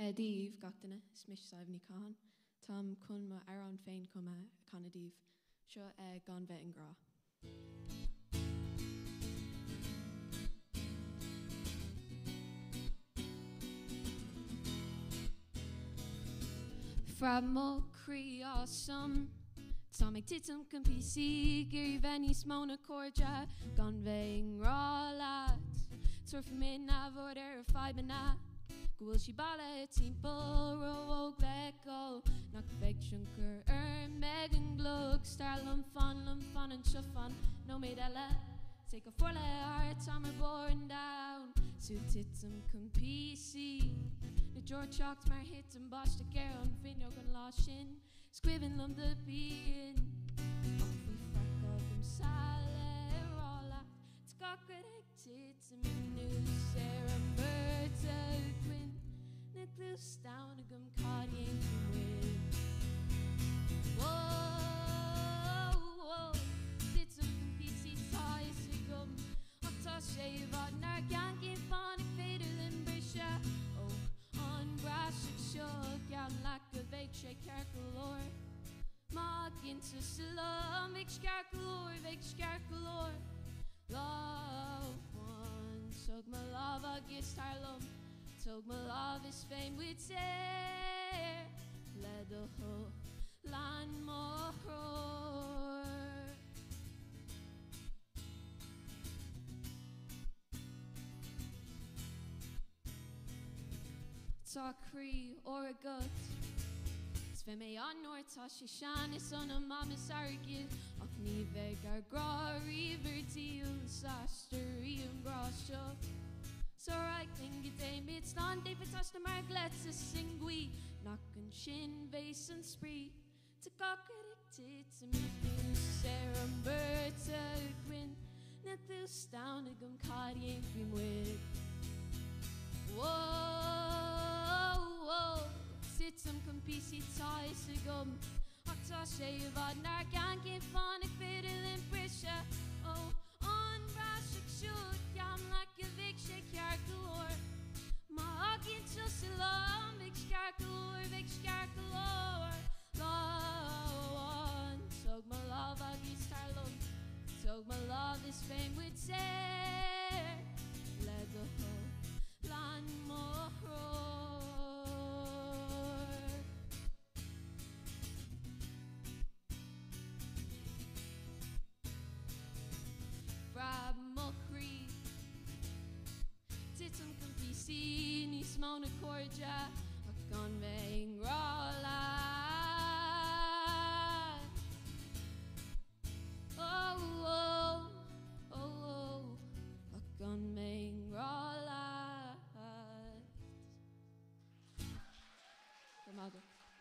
Díomh gachtainna smis saibhní cáin. Tám chun ma arán féin cuma cána díomh. Seo gan bheith an grá. From mo crí awesome Tá ag titim can PC Gurí bheith smóna córja gan bheith an grá lát Turfa mid na bhór a faibanna Gwyl si bala timpo ro gleco Nach bheith siuncar meg an glog Star lum fan an siofan No maid ella Take a forle art Tamar born down Sú titim can PC Na George Chalked mar hit an bosh to care on finno gan lá sin Squivin lum de bean Off we frack up am sale rolla T'gogad ag titim nu Sarah Berta Gwyn Na glús down a gum cardi ein win Whoa, whoa Titim can PC ties a gum Octa shave on nar gang in phonic fader than Brisha Brash shook out like a bake shake calor Mock into slum big scarcolor Love one Tug my love against Harlem Tug my love is fame with tear Let the whole line more Tá crí or a gut Sve mé an nóir tá sé sean is an a mam is argil ach ní bheith ar grá rivertíú sasterí an grá seo So I think it ain't bit stand if it's the mark let's sing we knock and chin base and spree to cockerick tits and me Sarah Berta Gwyn na glús down a gum cardi ein fi mwyd Whoa, titim can PC ties a gum Octa shave on nar gang in phonic fiddle in Brisha Oh, on Rashik shoot Yam like a big shake calor Ma agin till salam big scarcolor Law Tug my love agin starlum Tug my love is fame with tear Let the whole land more Frab Mokri Titum can PC Ní smóna córja ach gan bheith an grá lát Oh, ach gan bheith an grá lát Ramago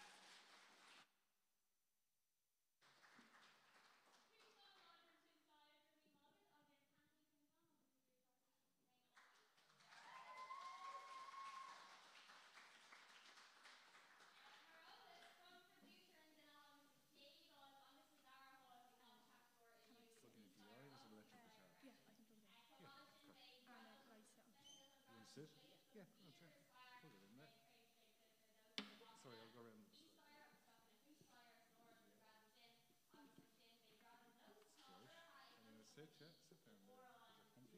Sit? Yeah, that's it. Put it in there. Sorry, I'll go around this way. Right. And in the sit, yeah, sit down there. Is it comfy?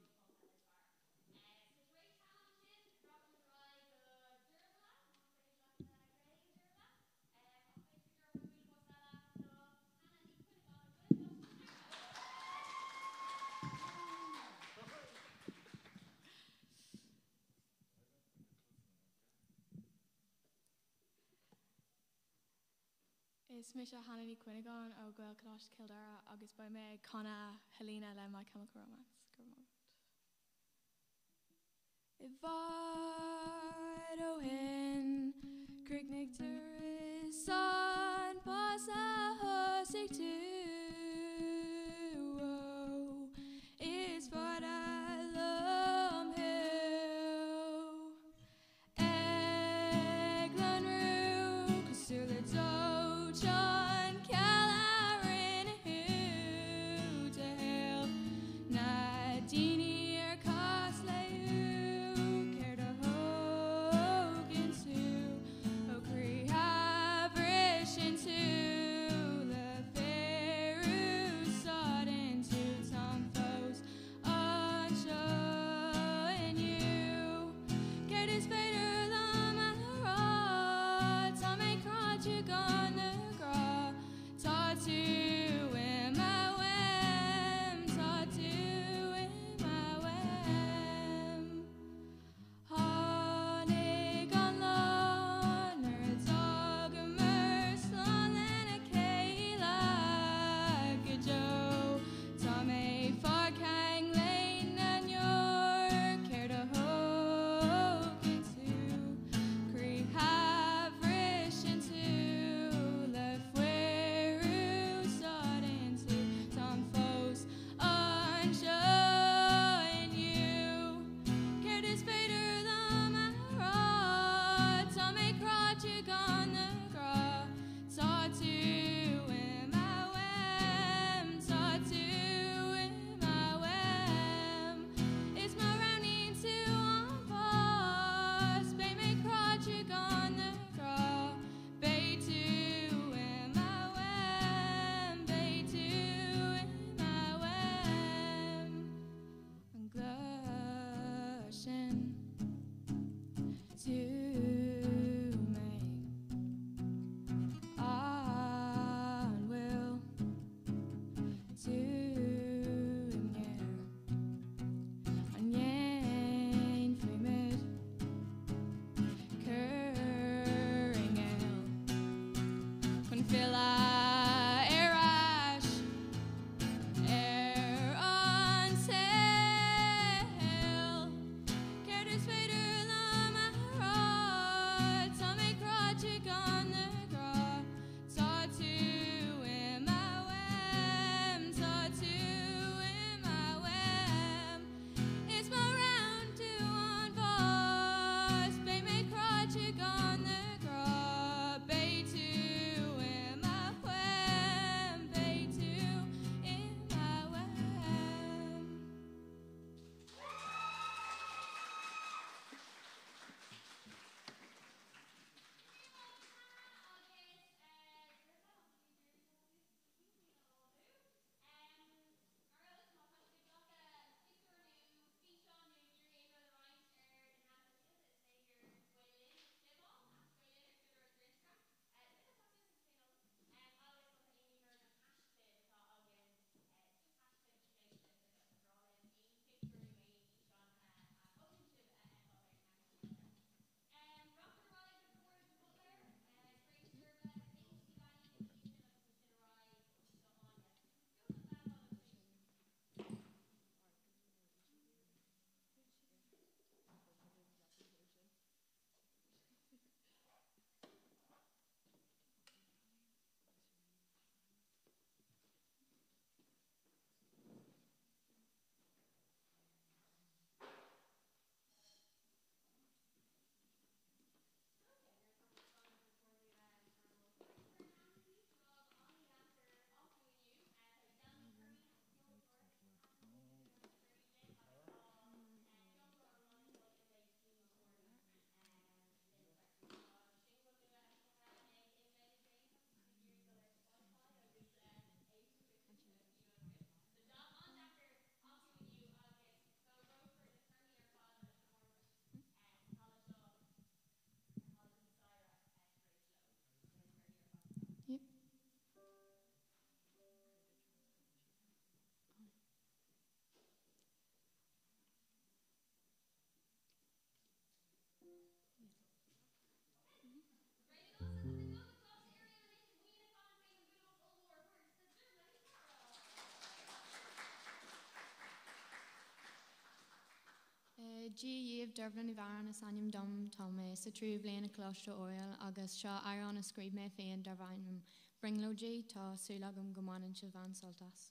Is mis a Hannah Quinnigan ó Gael Colosh Kildara agus by me Conna Helena le My Chemical Romance. Ivad o hin Krignig is on Pasa Hosig too Is for the lum hill Eglan Roo Kusula John Calarin who to hell Nadini or Cosley who cared a Hogan Sue Crochig on the gra, saw to in my wem, saw to in my wem. It's my round to on boss, bay me Crochig on the gra, bay to in my wem, bay to in my wem. Yep. Díomh Durbin i bhar na saniam dom Thomas sa trúb léana cloiste oil agus seo ar an scríb mé féin dar bhainm bringlódí tá súlagam gomanin se bhain soltas.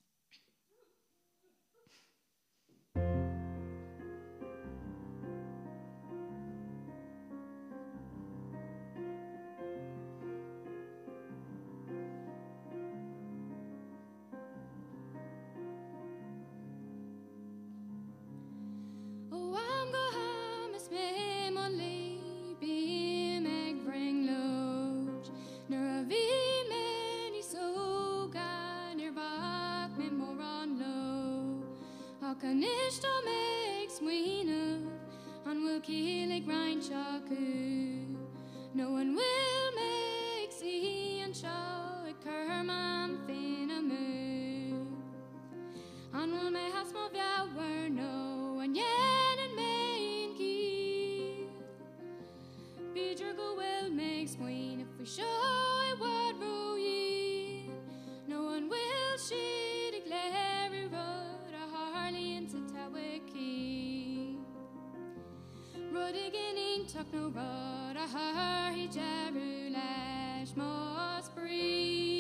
Oh, I'm go home, it's me, Molly, be meg bring load. Nor a vi many so gan er back me more on low. How can ish to make sween and will kill a grind shaku. No one will make see and show a kerman fin a move. And will may have small viewer no and yet in main key. Peter go will make sween if we show a word ruin. No one will she declare a road a Harley into Tawiki. Road again in tuck no road a hurry Jeru lash must breathe.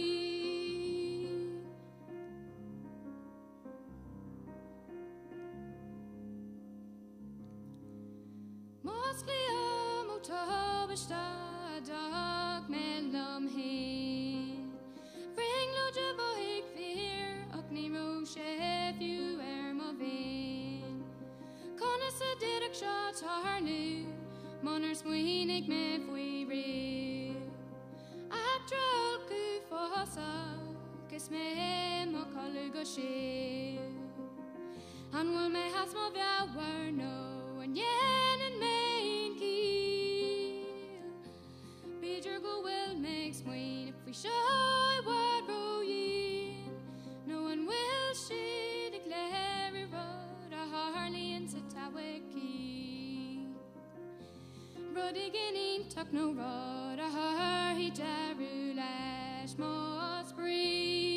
Moscleo motobesta dog melum hin. Bring lo jabohig fear ukni ro chef you my vein. Conessa didak shots harnu moners winig me fui re. Atrol ku fossa kiss me mo color go share. And will me has mo viewer no and yen and main key. Peter go will make sween if we show a word ruin. No one will she declare a road a Harley into Tawiki. Road again in tuck no road a hurry Jeru lash must breathe.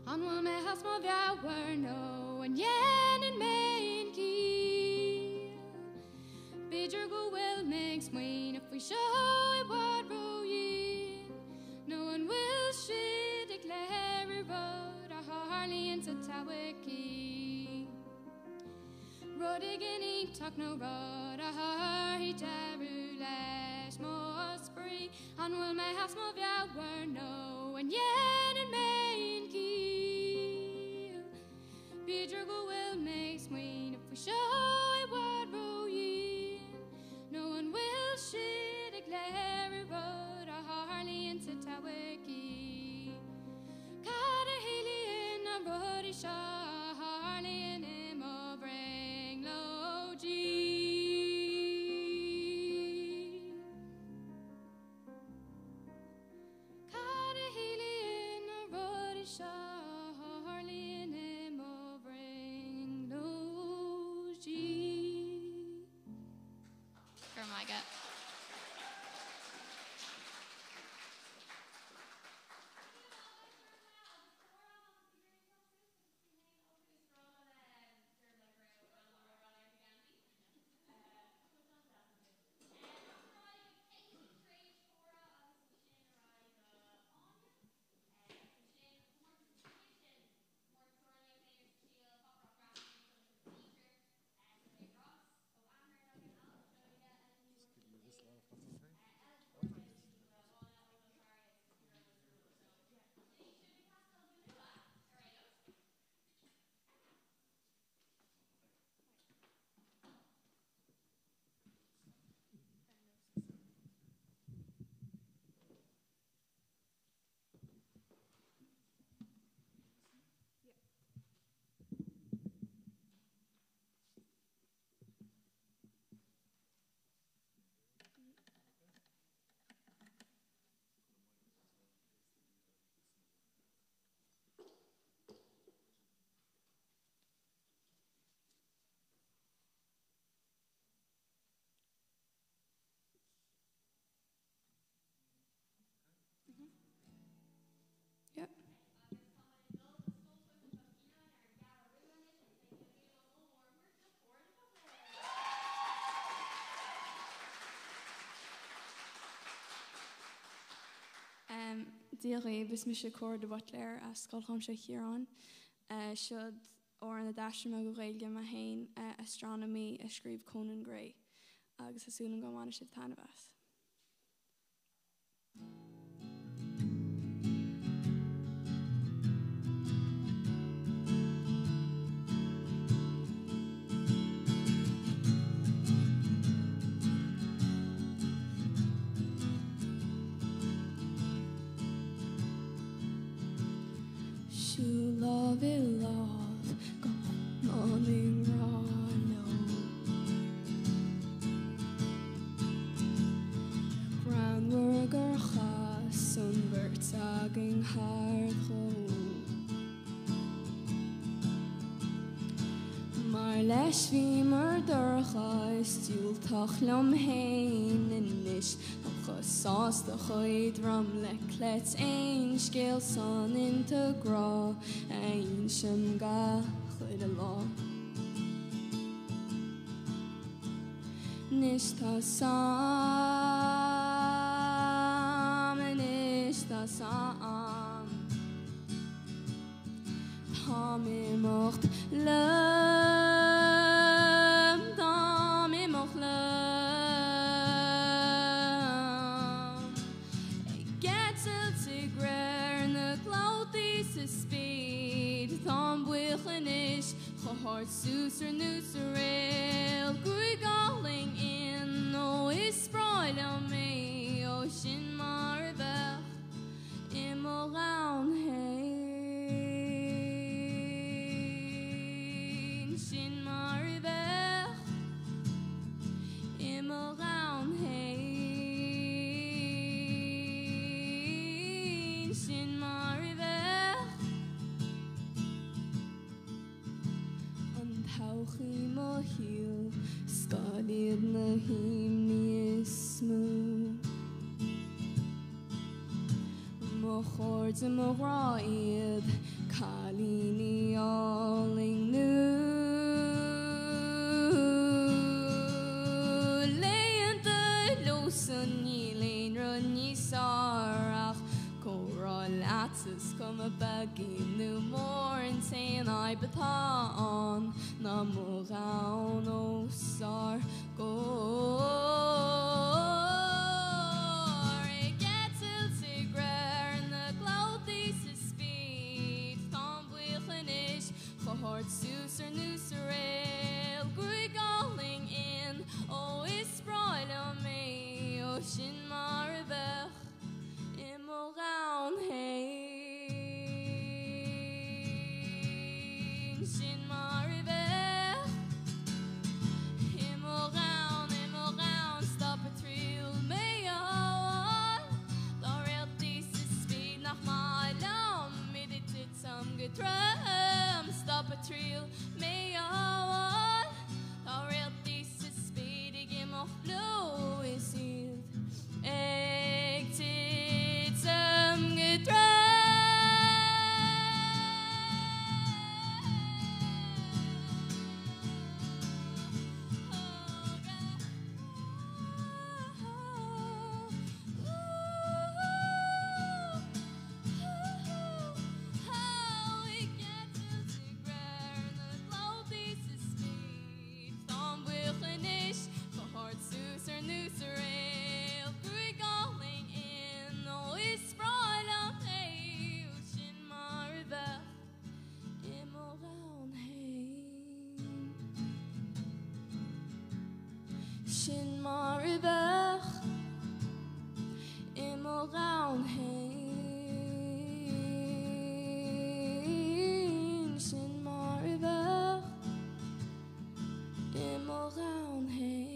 an bhfuil me has má bheabhar nó an dhéanaan mé cí. Beidir go bhfuil me smaoin if we seo I bhd roíon, nó an bhfuil siad ag léir rud a tharlaíonn sa tahací. Rud ag ionítach nó rud a tharthaí dearú leis má sprí, an bhfuil me has má bheabhar nó an dhéanaan mé cí. Beidir go bhfuil me smaoin if we seo I bhd roíon, nó an bhfuil siad ag léir rud a tharlaíonn sa tahací. Cad a héilíonn an rud I seo a tharlaíonn im ó bring lodí. Cad a héilíonn an rud I seo a tharlaíonn im ó bring lodí. Gurmaige. Give you this laugh, that's okay. Yep. Díal bus mis sé cóir de bot léir a scoilchom se chiaán. Siod ó an na daisir me go réilge ma hain astronomy a scríb Conan Gray agus asúlan go mána sib tanna bheas. Siú love I love go morning rano. Groundworker chas sunbert agin harcho. Mar leis vi mar durcha stiúl tachlam hain in nis. Sás de chuid ram le clet ein scéal san into grá ein sin ga chuid a lá. Nis tá sam a nis tá sam Tá mé mocht lem tá mé mocht lem Hard súsar núsar réil Gúi gáling in ó is spráil am mé ó sin mar a bheith im ó rán hain sin mar a bheith im ó rán hain sin mar a bheith Tauchi mo hiel, skaliad na himni is smooth. Mo chord mo raid, Kalini alling nu Leon the losen ye lane run ye sarach Coral atzes come a baggy new morn saying I baton Namurao no sar go Hort Suser Nuserail, Grui galling in, oh, it's broil on me, Ocean Maribech, Immoraun Hain, Shin Maribech, Immoraun, stop a trill, may all, Laurel this is speed, nach my lam, meditate some good drum. Stop a trill, may all our real this is speedy game of blue is it exit some good Shin Maribech, Immoraun Hain, Shin Maribech, Immoraun Hain.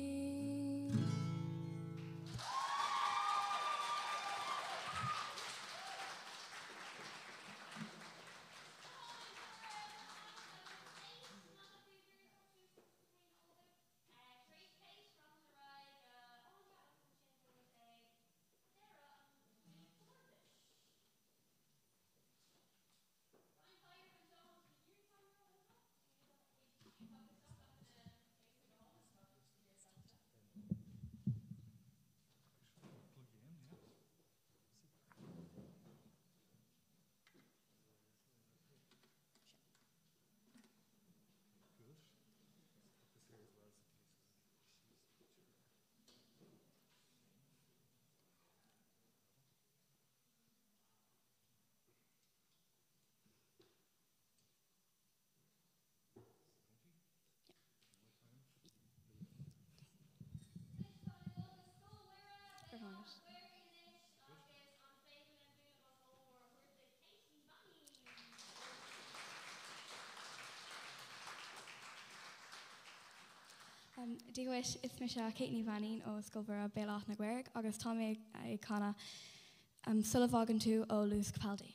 Dígais is me se Caitní Vannin ó Scoilbhur a Béalach na Ghaeirg agus tá mé ag chana sullabhagan tú ó Luas Capaldi.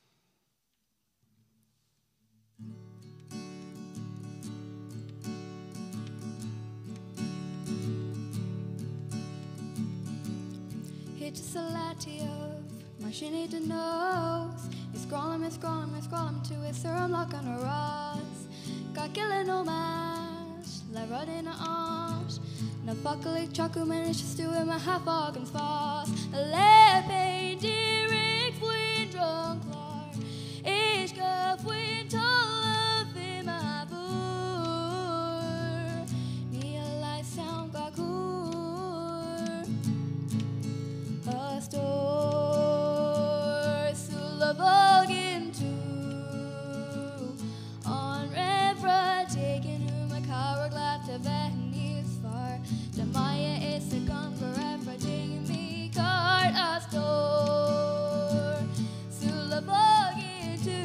Hit a salatiov, mar sin é den nós is scrollam to is I'm lock on a ras Ga gillan ó mas le rud in a ás na buckle chacu man is just doing my half organs fast le pe direct wind drunk lar is go wind tall in my boor ni a light sound ga cool a store sulla into on Revra taking my car glad to Venice far the Maya is a gun forever taking me card a store sulla into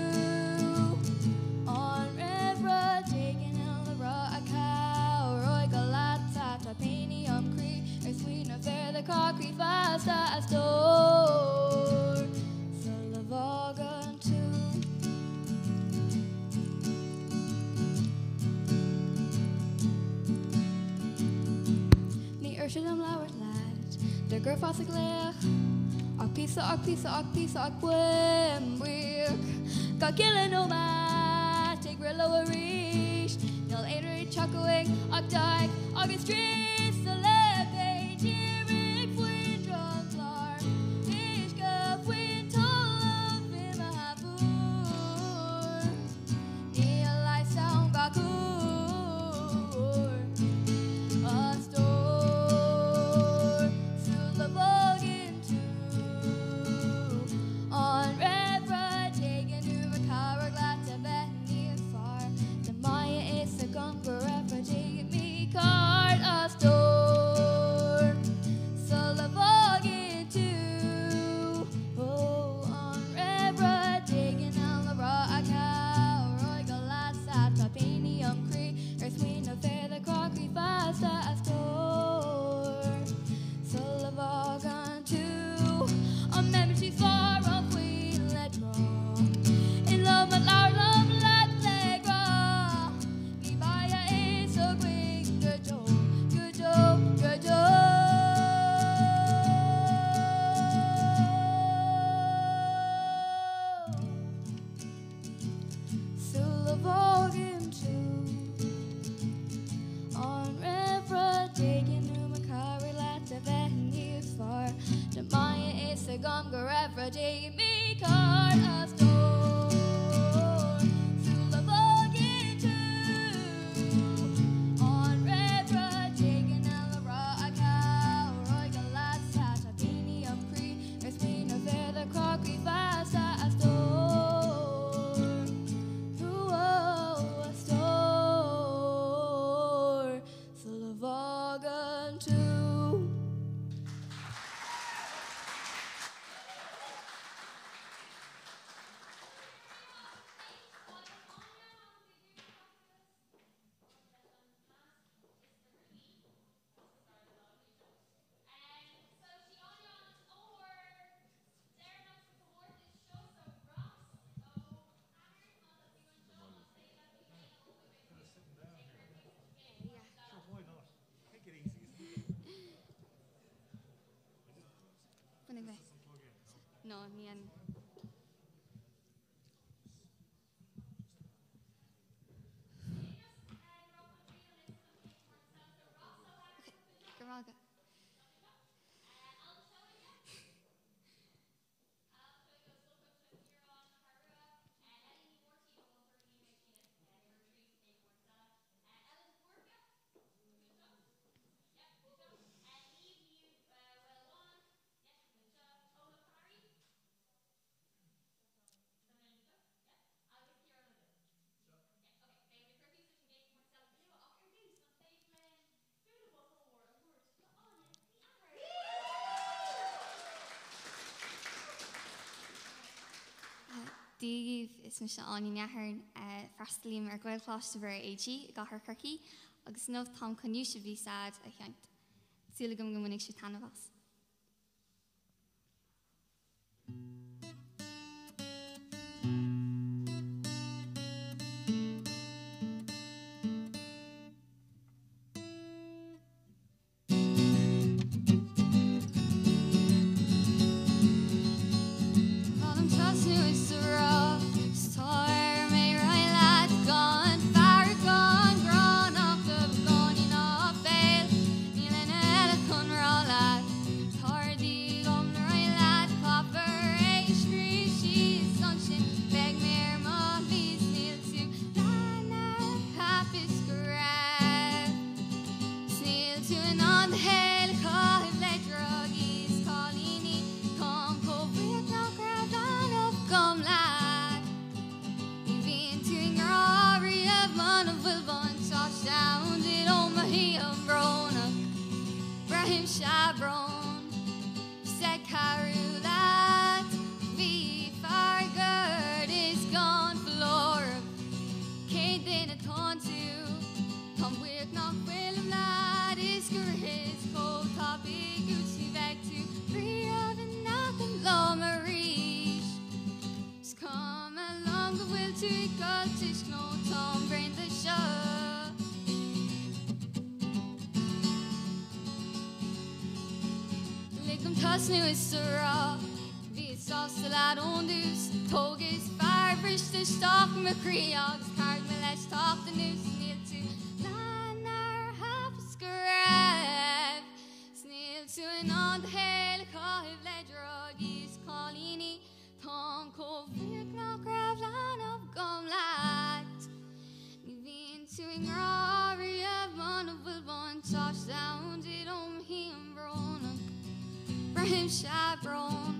on Revra taking on the raw a cow Roy Galata Tapani Cree or sweet affair the cocky fast a store sulla Sin am lauer lad de gur fas glech ach pizza ach gwim weirk Got killing no man, take real lower reach. Nil Adri chuckling, Octag, August trees, the left page, Eric, Fwyn, John Clark, Ishka, Fwyn, Tolov, Imahapur, Neil, I sound Bakur, a store, Sulavog into, on Rebra, taken to recover, glad to bet near far. The Maya is a gun, forever, taking me card, a store, Sulavog into, oh, on Rebra, taken on the raw cow, Roy Galas at Topanium Cree, Earth Queen of Fair, the Crockery fast, a store, Sulavog unto, a memory far off, we let draw. In love, but our love, let go. Ibaya is so quick, good job, good job, good job. Sulavog into, on Rebra, taking to Macari, let the venue far. The Maya is a gum, Garefra, taking me card, a store. Sulavog into, on Rebra, taking Elara, a cow, Roy Galas, Satapinium Cree, Earth Queen of Fair, the Crockery fast, a store. Ooh, a store. Sulavog unto. Sure, why not? Take it easy. Funny way. No, me and. Okay, Garaga. Díomh is me se aní nethern freistalí mar gcuil chláiste bhar AG gahar Kirky agus nó tám conniú se bhí sad a cheint. Súla go minic se tanhas. Tasnu is sura, vis Salad on dus, tog is farbrisht the stock McCree, Ogs card me let's talk the news, snail to Lannar half scrap, snail to an on the hell call ledger, is Colini, Tom Cove, knock grab line of gumlat, moving to in Rory of one of one touchdown, did on him brown, Brahim Shabron.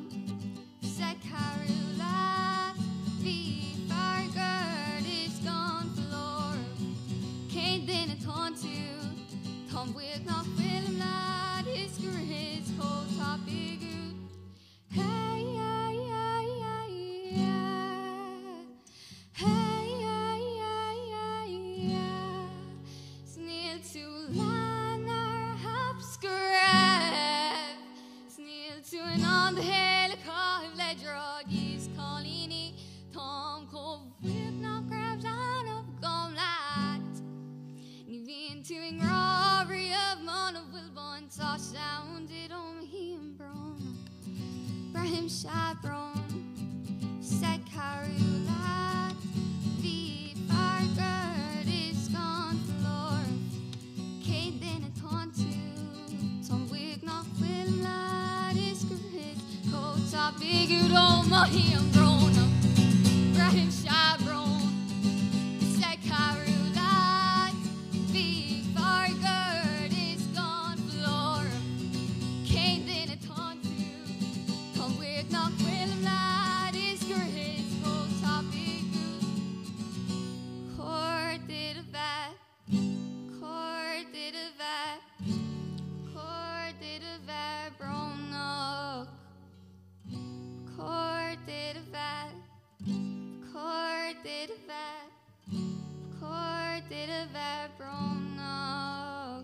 Carola, the Fargard is gone floor. Came then a taunt to Tom with not film lad is his cold top big. Hey, yeah, yeah, yeah, yeah. Hey, yeah, yeah, yeah, yeah. Snail to Lannar hop scrap. Snail to an on the head. Drug is Colini, Tom Cove, with no crabs on of gumlat. Even to in robbery of Mona Wilbon, touchdown did on him, Brown, Brahim Shabron, said Carola, the Fargard is gone floor. Kate then a taunt to Tom Wig, not Wilmlat is good. Top big you don't know him grown up. Brahim Shabron, said Carola, big Fargard is gone floor. Came then a taunt to come with knock Willem lad is great. Cold top big court did a vat, court did a vat, court did a vat, brown up. Court did a vat, court did a vat, court did a vat, brown.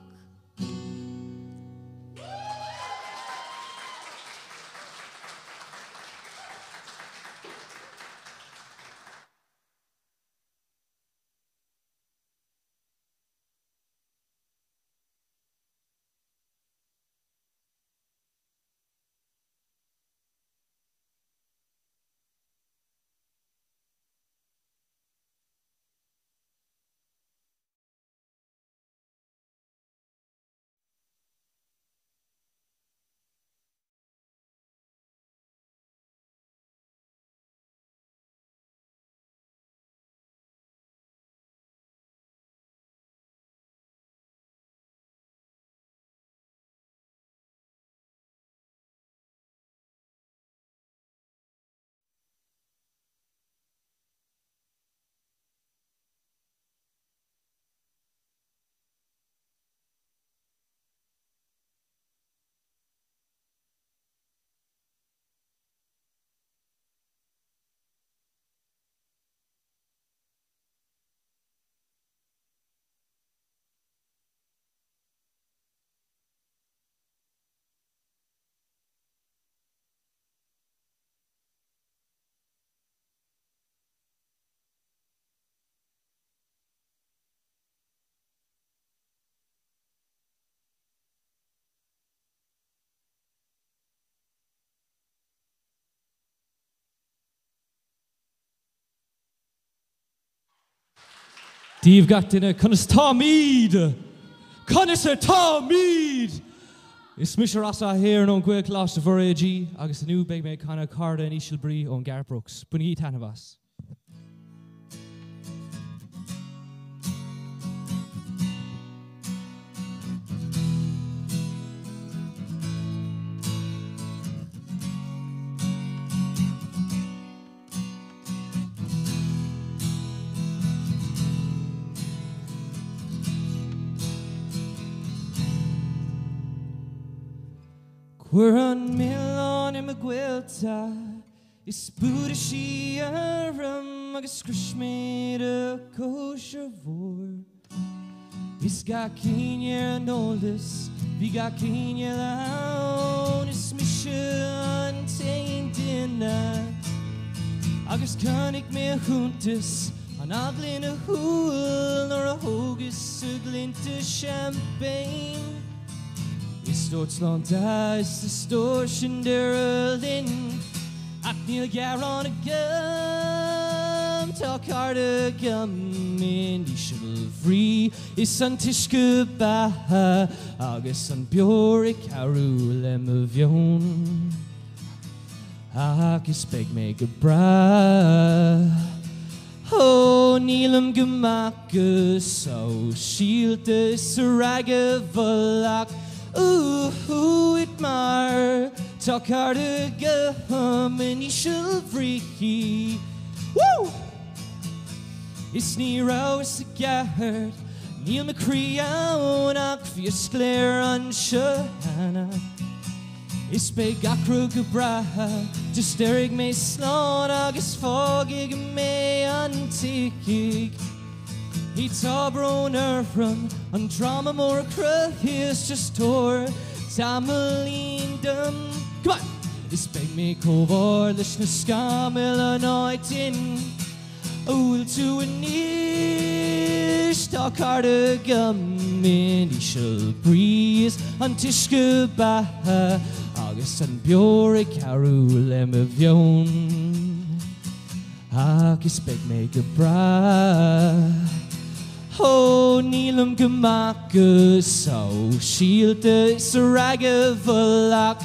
Díomh gatainna conas tá míad. Conas tá míad. Is mis rasa here on Gwyl Cláiste for AG agus a new big me kind carda and Ishil Brí on Garth Brooks. Bunny Tanavas. We're on Milan in Maguilta. Is Buddha she a rum agus Krishmade a kosher vor. Is got Kenya and oldest. Vi got Kenya down. Is Mission tayin dinner. Agus Konig me juntas. An aglin a hool nor a hogus a glint of champagne. Is Deutschland da ist distortion der Lin. A Níl garan a gum, tá carda gum in dí siúil bhrí is an tuisce batha agus an beor I carú le a bheon. Agus beag mé go bra. Oh, nílam gomachgus ó síalta sa raga bhalach. It mar tá carda gum in dí siúil bhrí. Woo! Is ní rá is a gahard, níl me criawnach fi a scléir an sehanna. Is beag acrú go bratha, just derig me slán agus fágig me an tiigig. He tá brón rum, an drama mór cruthis just tor, tamlín dum. Come on! Is beag me cóbhar leis na scamil an áitin. Úil tú a níos, tá carda gum in dí siúil bhrí an tuisce batha agus an beor I carú le a bheon. Agus beag mé go bra. Oh, nílam gomachgus ó síalta sa raga bhalach.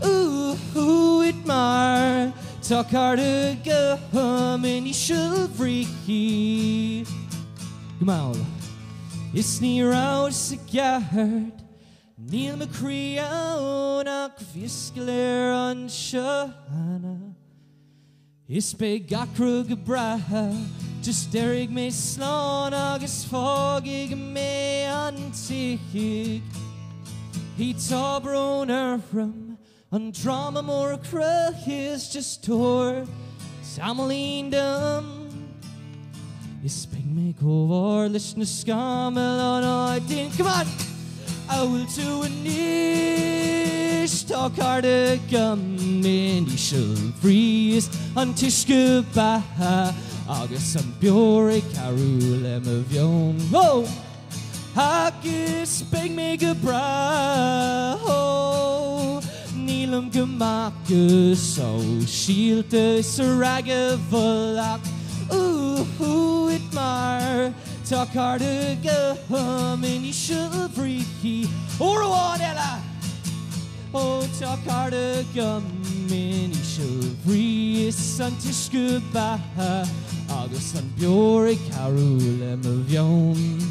It mar tá carda gum in dí siúil bhrí. Come on. Is ní rá sa gahard, níl me criawnach fi a scléir an sehanna. Is beag acrú go bratha, just derig me slán agus fágig me an tiigig. He tá brón rum, an drama mór cruthis just tor, tamlín dum. Is beag me cóbhar leis na scamil an áitin. Come on! Úil tú a níos, tá carda gum in dí siúil bhrí an tuisce batha agus an beor I carú le a bheon. Oh! Agus beag me go bra. Oh! Nílam gomachgus ó síalta sa raga bhalach. It mar tá carda gum in dí siúil bhrí. Orháin ela. Oh, tá carda gum in dí siúil bhrí an tuisce batha agus an beor I carú le a bheon.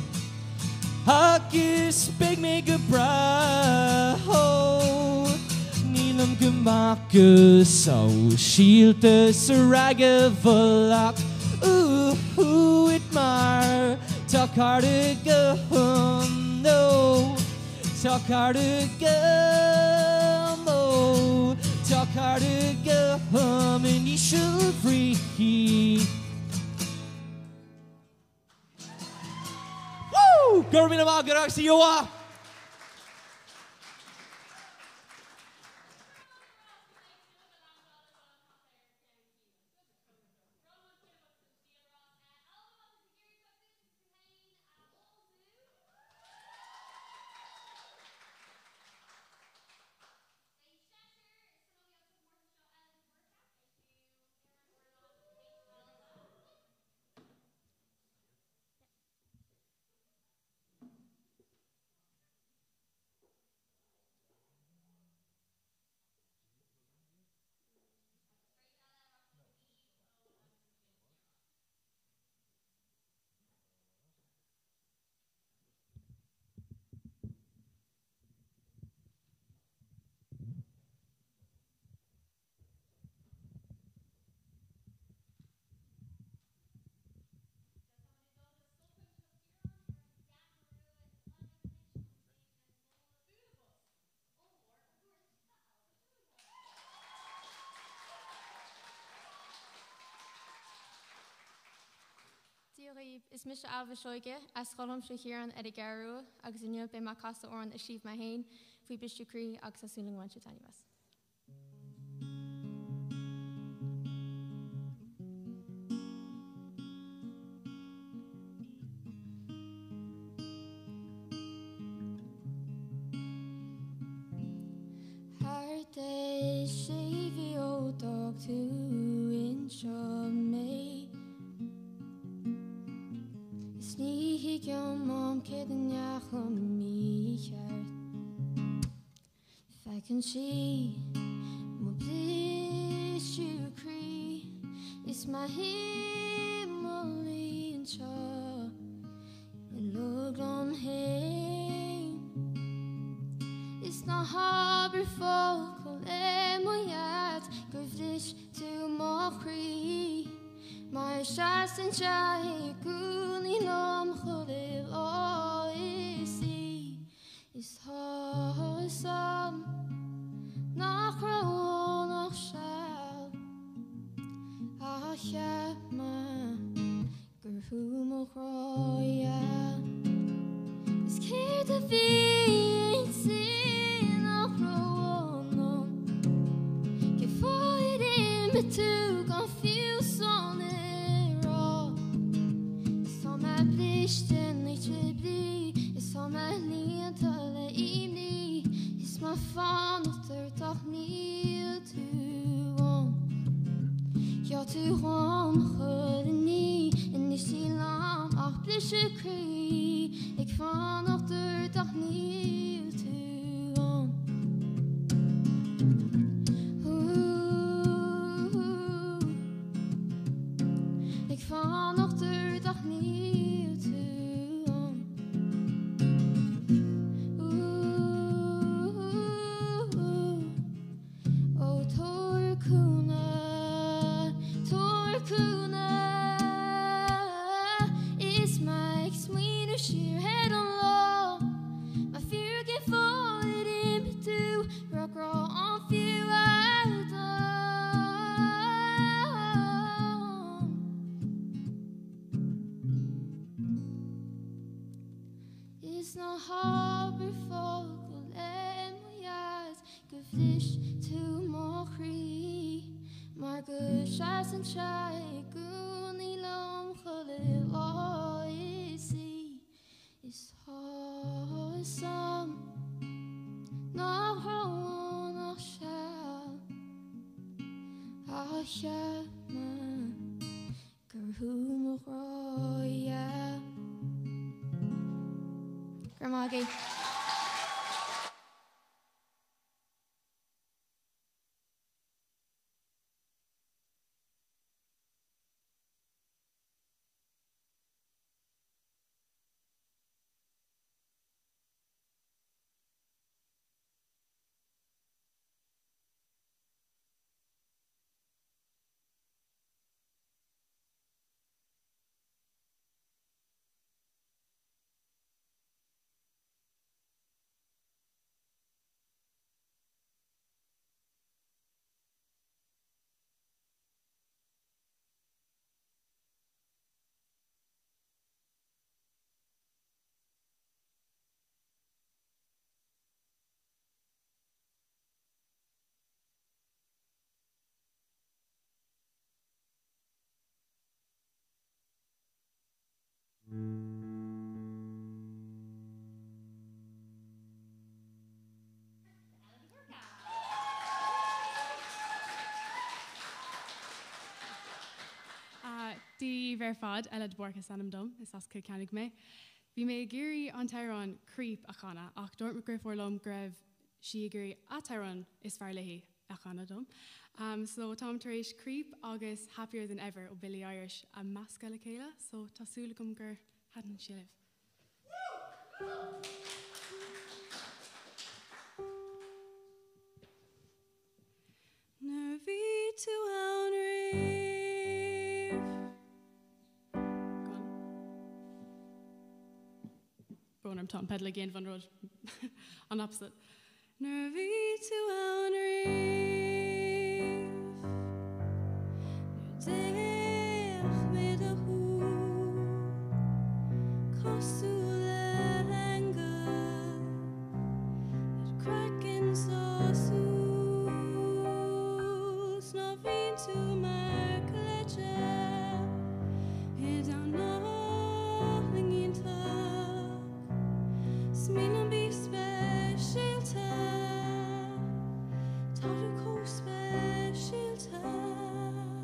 Agus beag me go bra. Oh, nílam gomachgus ó síalta sa raga bhalach. It mar tá carda gum, no, tá carda gum, oh, tá carda gum in dí siúil bhrí. Woo! Gurmí na má gorach sa Iowa. Díoraibh is mis alba seoige as cholam se chéaran ar a garú agus inniu be má casa orn a síomh mai hain faoi bistúcrí agus asúlinghain se tanibas. Harte sé bhí ó dog tú Ficam mom kidding ya me heart. If I can see my bliss you cree, it's my Himalayan chaw. And look on him. It's not harbor folk och emoyat gufdish to mokri. My shots and shy kuni lom khulil all is wholesome. Nach row nach shall I have my gerhum roya. It's care to be sin nach row no. Get forward in me to confuse on it raw. Som blixten inte bli, som lentale inni. Is my fan doch nie to on. Ja to on khulni in Islam ach blische kri. Ik van doch nie to on. Ik van doch nie to on. Oh Torkuna is my sweeter sheer head on low. My fear can fall it in to rock roll on few out. It's not harbor folk will let my eyes go fish to mockery. My good shots and shy goony long khalil all is wholesome. No one no shall I shall my gerhum roya. Grandma Gay. Di verfad ela dborchas anam dom is as canig me. Vi me giri an Tyrone creep achana ach dort me grif orlom grev she giri a Tyrone is farlehi achana dom. So Tom Teresh creep August happier than ever o Billy Irish a mascala kayla so tasulicum gur hadn't she live. Nervy to Henry. I'm Tom Pedal again van Road on opposite. Nervy to Henry. Dech met de hoe kost anger. Het kraken zo soes nog in to my kleedje. Het dan nog in talk. Smilen be special time. Talk to cool special time.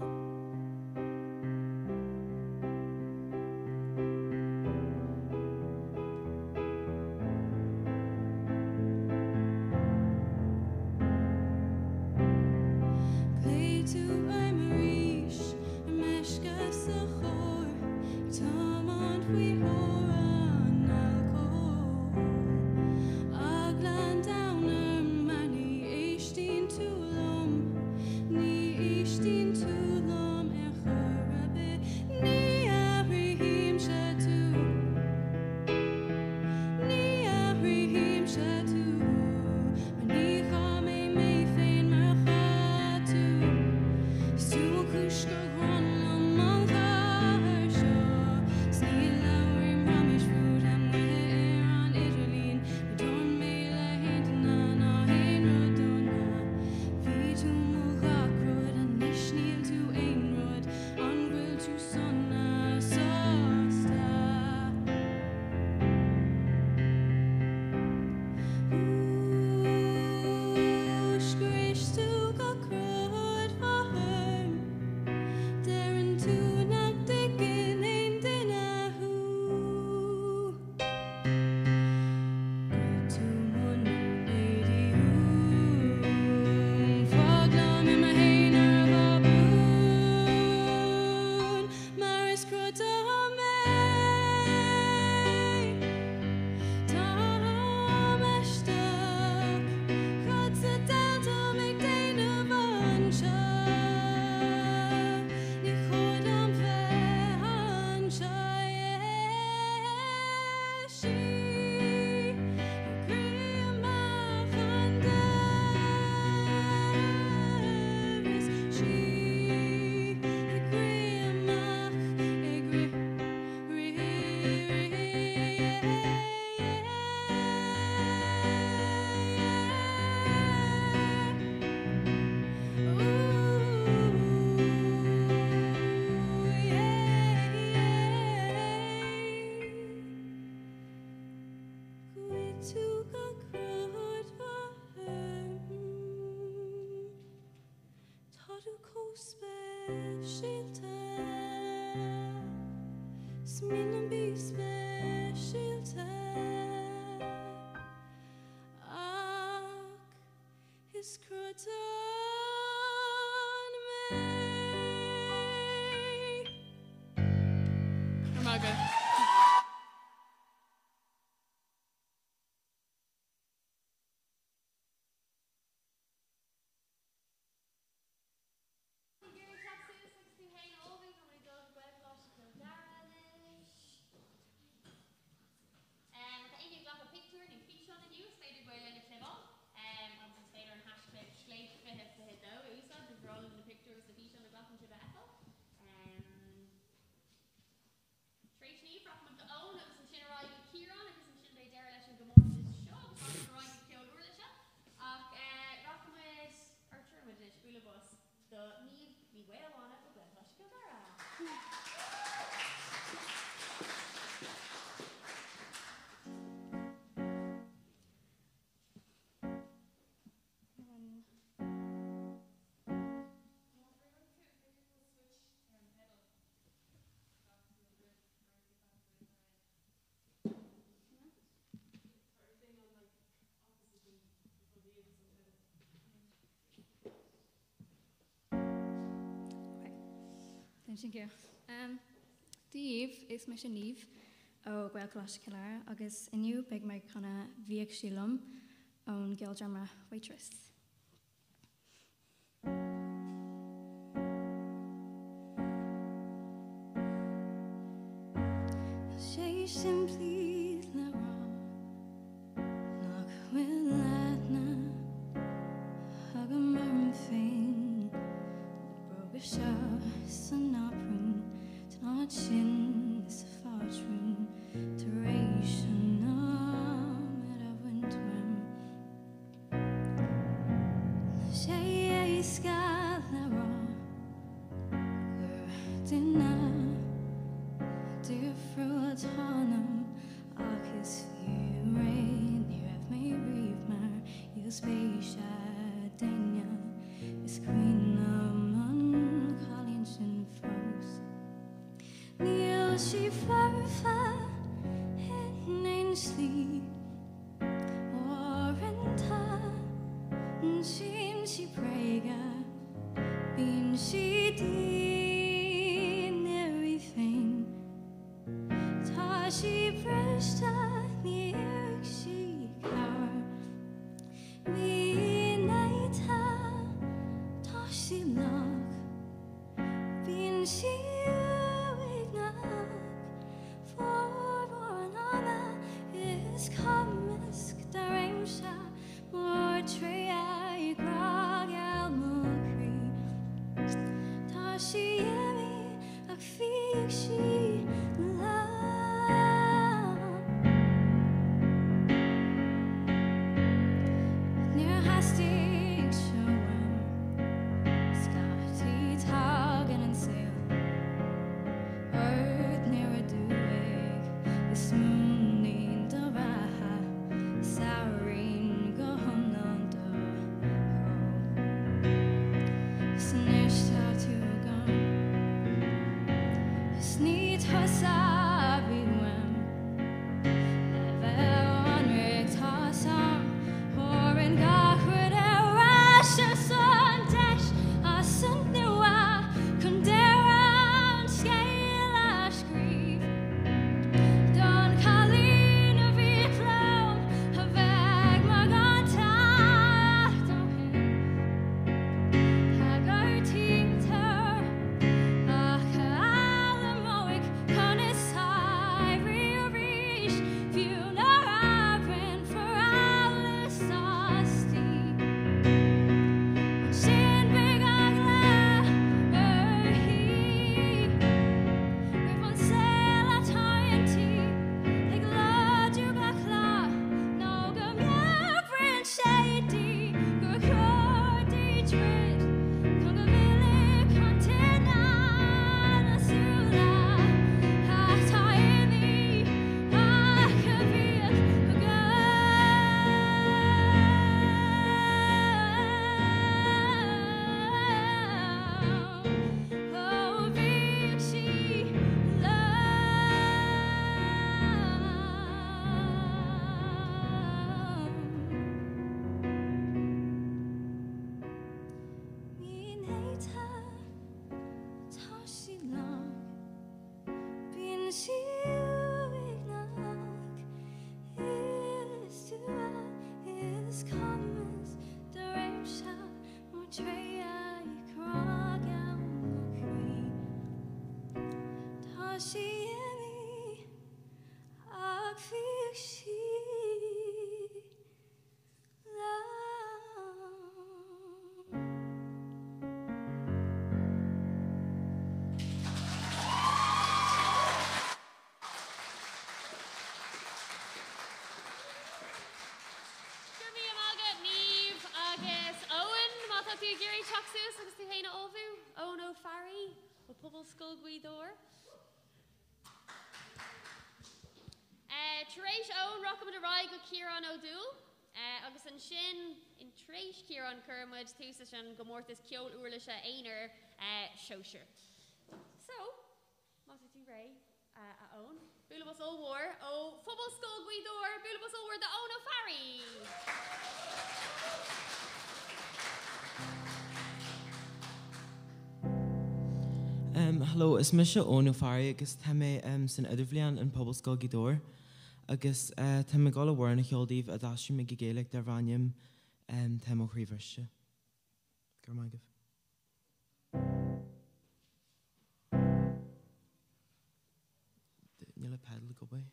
Thank you. Díomh is me sin níomh ó Gael Clas Cilar agus iniu beag me chuna bhíag sílam ón Gealdrama Waitress. Sé simply le rá nach bhfuil leithna aga mar an féin broga seo san náprún tá sin is a fátrún taréis an námad a bhaintrim sé é sca le rá gur duine difriúil tánam ach is fiú réin ní raibh mé riomh mar iad spéis a daine is cuinnam an chalíonn sin fós níl sí farfa in ein slí orintá sin sí préga bín she presta níor sí car mi naita tá sí nach bín sí uignach forbornana is komisk da reimsha mór tria I grag almukri tá sí imi ach fiag sí Skull Guidor. Treish own Rockham and Rai go Kieran O'Doul. Agus an sin in Treish Kieran Kermud, Tusas and Gomorthis Kjol Urlisha Einer Shosher. So, Mosity Ray own. Bulabus O War, O Football Skull Guidor, Bulabus O War the own of Farry. Hello, is Misha Onofari agus Tame san Edivlian and Pobble Skull Gidor agus Tame Gola Warren Hildiv Adashi Migigalic Darvanium Temo Creversha. Garmagiv. Nila paddle go by.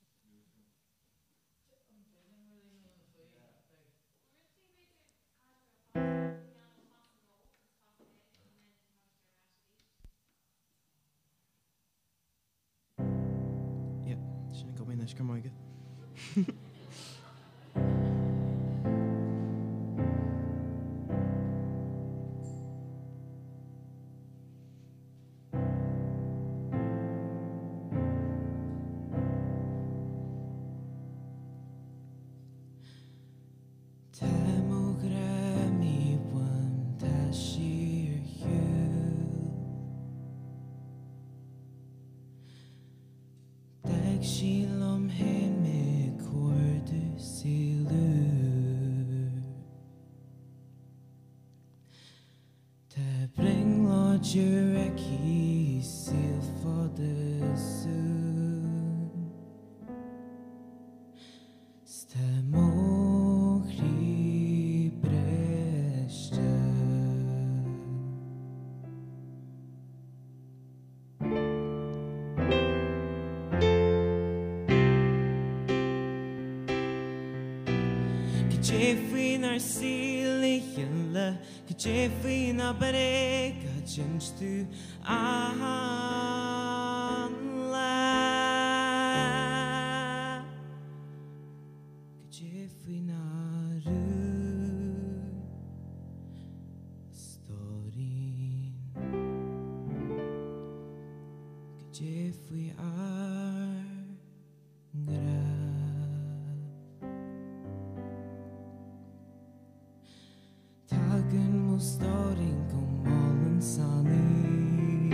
Come on, ar síle heile go dé faoin na bare go jinstú an le go dé faoin arú stórín go dé faoi ar gra Tagan mo stórín go málan sanní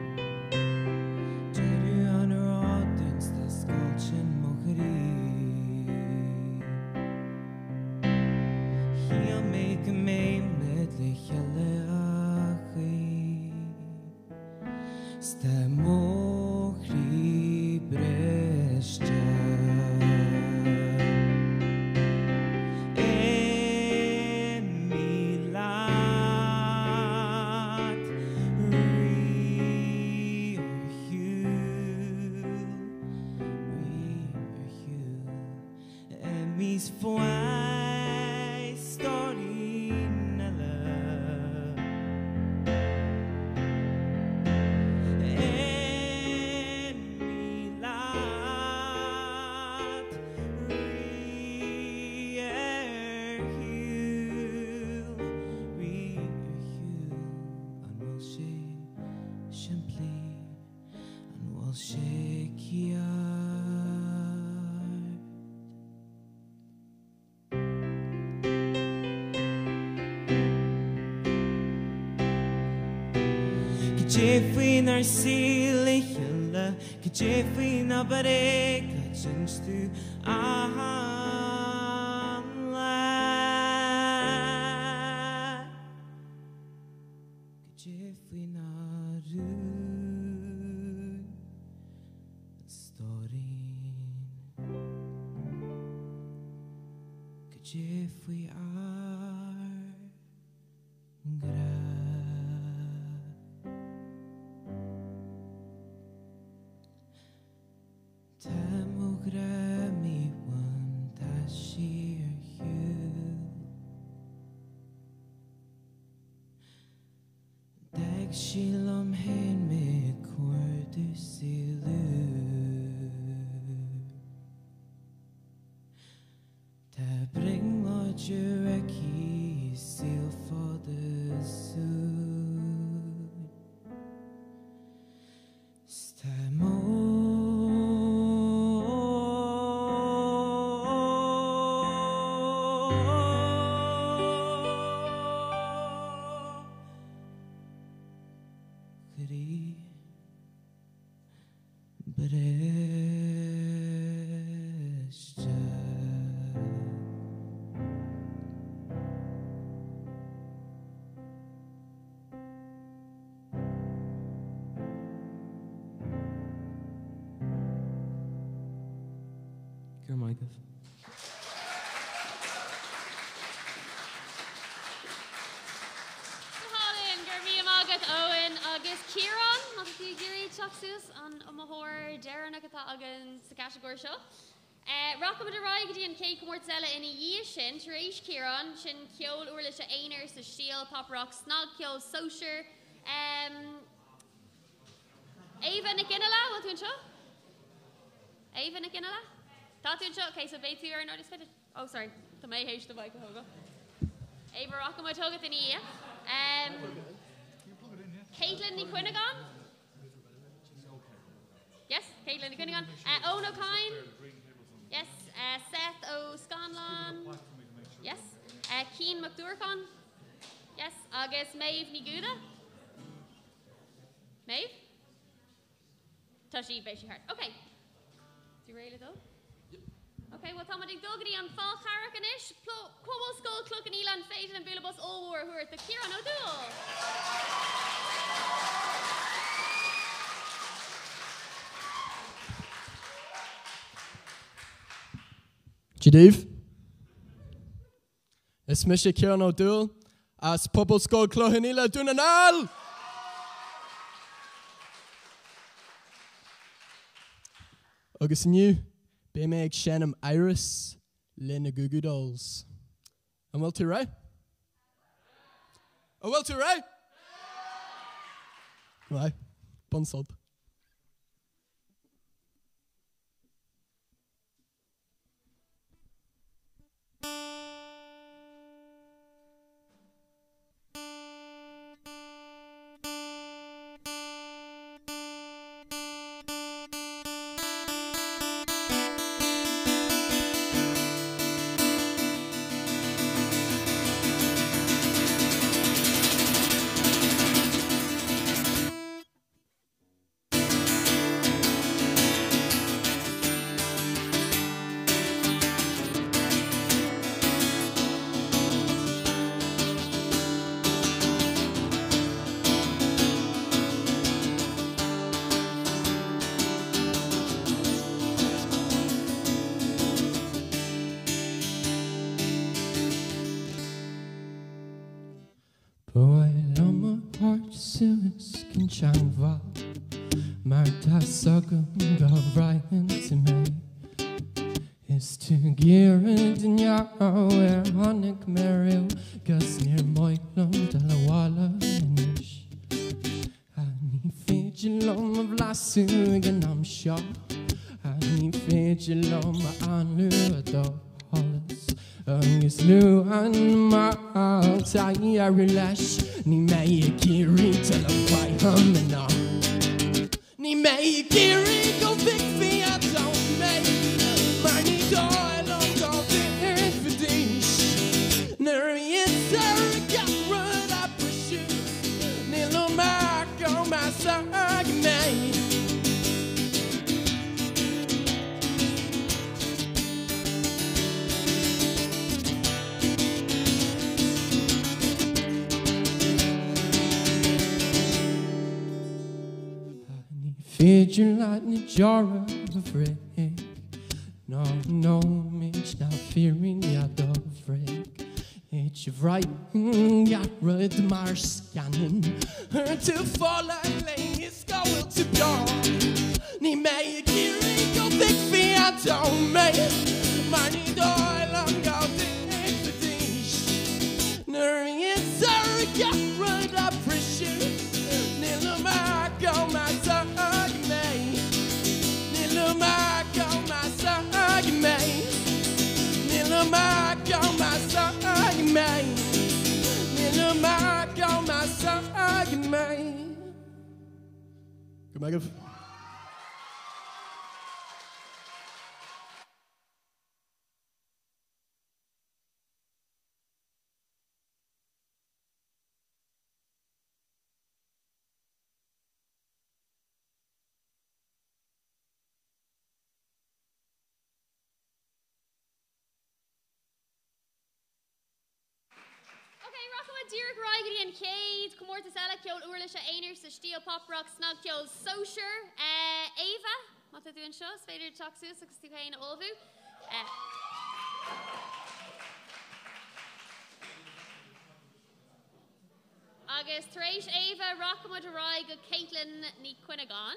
Jeru an rádins tá scáiltin mo chorí Híal mé go mé med le cheile a chuí Sta mo chrí breiste Mis foi storinella En milat Reerhul An will she simply An will shake ya Jeffrey nar síle heile go Jeffrey na bare go jinstú an le go Jeffrey na rú stórín go Jeffrey ar gra Grammy one that sheer hue Dag shilom hen me cordu silu Ta bring lodger a key seal for the suit Stamo Michael. Hallin, Gurmí Agat Owen agus Kieran, not a few Giri Chuxus on Mahor, Darren Agatha Agan, Sakashagor Show. Rockam de Raigdi and Kate Mortzella in a year shin, Therese Kieran, Shin Kyo Urlisha Ainers, the Shield, Pop Rock, Snog Kyo, Socher, Ava Nikinala, what do you show? Ava Nikinala? Okay, so Beit you are not expected. Oh, sorry. The May H the bike hogo. Ava Rockam I told it in here. Caitlin Niquinagon. Yes, Caitlin Niquinagon. Owen O'Kine. Yes, Seth O'Scanlan. Yes, Keen McDurcon. Yes, August Maeve Niguda. Maeve? Toshi Beishi Hart. Okay. Do you ready though? Okay, well, Tom, I think Dougherty on Fall Carrickanish, Quobble Skull, Cluck and Elan, Faden and Billabus Allwar, who are at the Kieran O'Doul. Jadif. Es mishe Kieran O'Doul, as Quobble Skull, Cluck and Elan, Dunanal. Agus new. Be meg Shannon Iris, Lena Gugu Dolls. An bhfuil tú ré? An bhfuil tú ré? Right, bunsod. Chanval, Marta Sugum Gavrayan to me is to gear it in your where Honik Merrill Gus near Moiklum de la Walla Inish. I need Fidgelum of Lassug and I'm sure I need Fidgelum Anu Adol Hollis. Is new and my I relash. Ni me kiri till I'm quite humming on. Ni me kiri go big me I don't make. Money doyle on go big for dish. Neri it's a got run up for shoot. Nilo Marco my son me. Feed you like the jar of a frick. No, no, Mitch, not fearing the other frick. It's your right, got rid of Mars scanning. Her to fall and lay his skull to blow. Ni me kiri go big fee, I don't make. Money doyle, I'm go big for dish. Nuri it's a got rid of pressure. Nilo Marco, my son. Nilo Marco, my son, me. Nilo Marco, my son, me. Nilo Marco, my son, me. Good, Megav. Deireadh Raigady and Cade, Comórta Sela, Ceol Uirlisha Ainer, sa Steel Pop Rock Snug, Ceol Socher, Ava, what are doing shows? Fader Toxus, 60 Pain Olvu. August Thresh, Ava, Rockama Raig, Caitlin, Ni Quinnagon.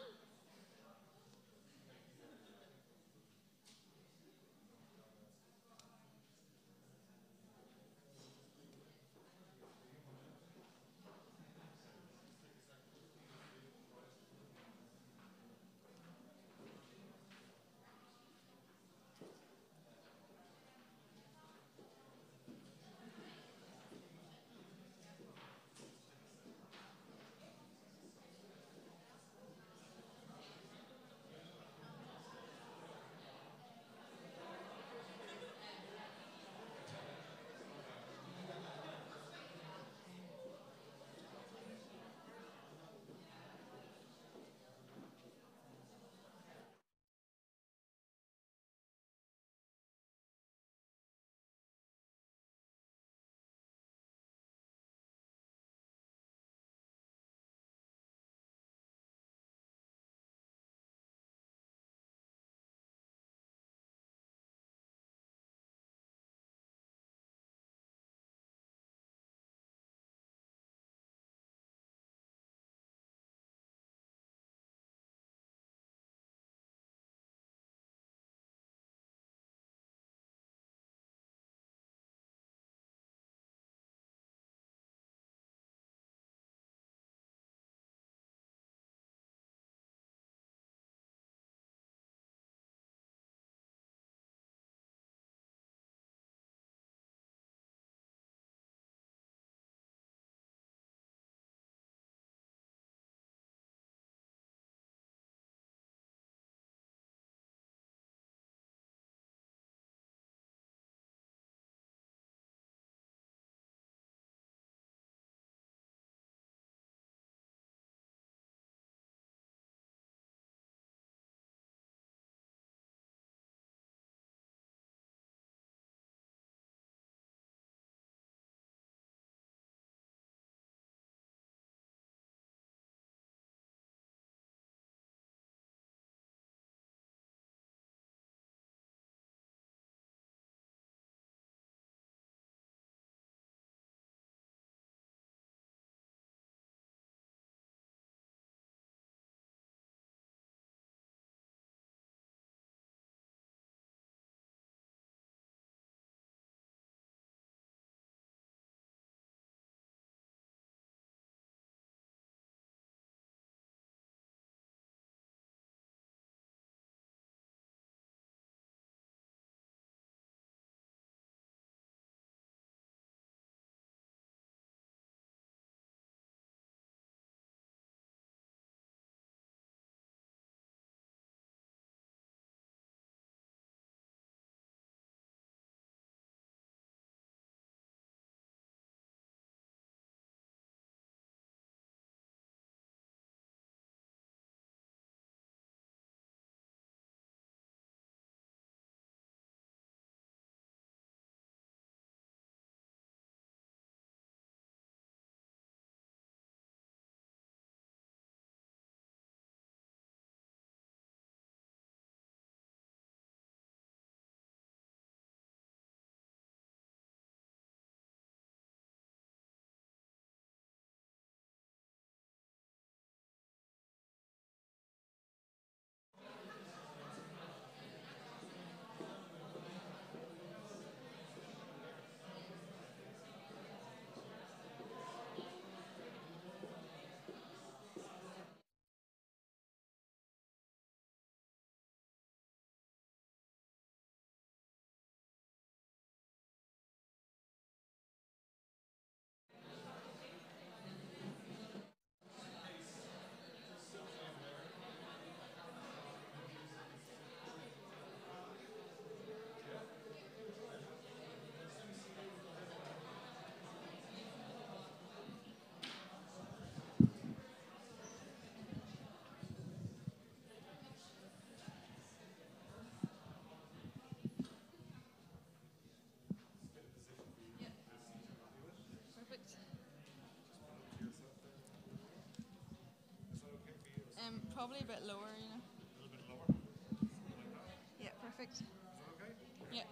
Probably a bit lower, you know. A little bit lower. Something like that. Yeah, perfect. Is that okay? Yeah.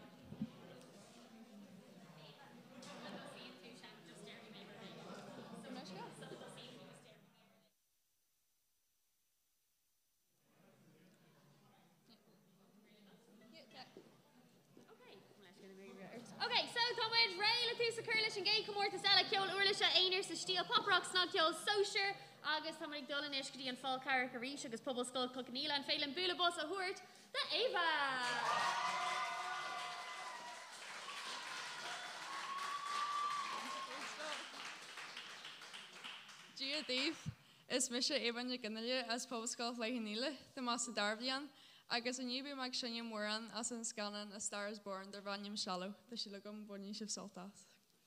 Okay, so Tomid, Ray, Latusa, Curlish, and Gay, Comorta, Sella, Kjol, Urlisha, Einers, Steel, Pop Rock, Snog, Kjol, Socher, August, Tomid, Dolan, Ishkadi, and Fall, Carrick, Arish, August, Pubble, Skull, Cocanila, and Phelan, Bula, Bus, O'Hurt, the Ava. Gia Dave is Misha Evan Yaginilla as Pobscol Lahinila, the Massa Darvian. Agus a newbie mag Shinyam Moran as in Scannon, a star is born, der Vanyam Shallow, the Shilugum Bonish of Saltas.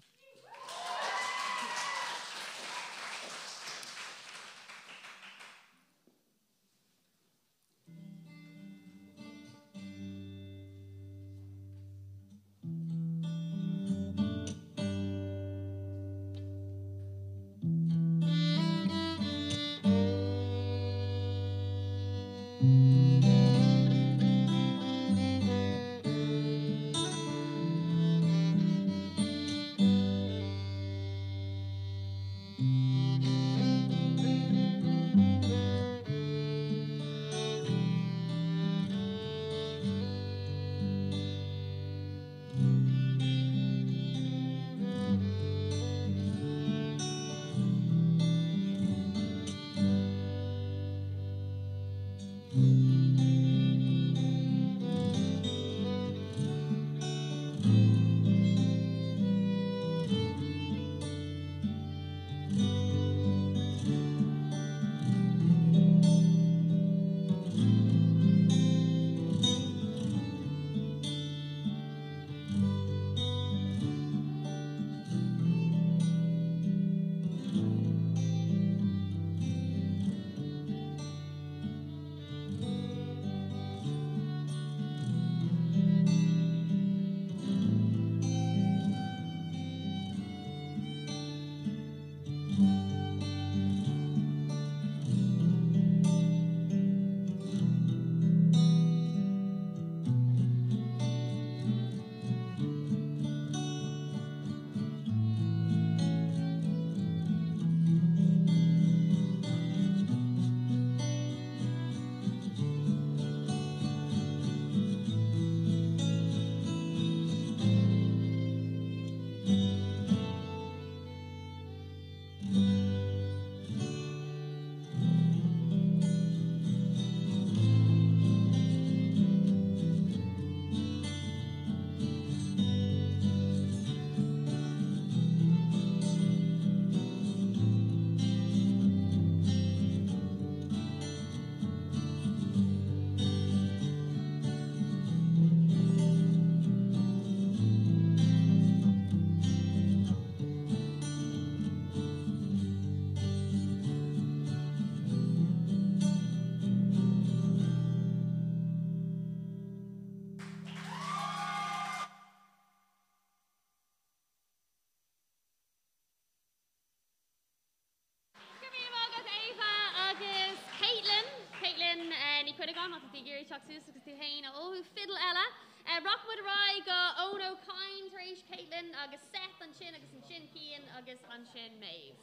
Gary Choxus agus tú hain ó fiddle ella. Rockwood Rai go Ono Kind Raish Caitlin agus Seth an sin agus an sin Cian agus an sin Maeve.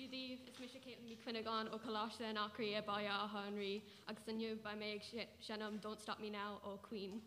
Díomh is mis cé mí cuineán ó choláiste an achraí a ba a Henry agus aniu ba méid senam Don't Stop Me Now ó Queen.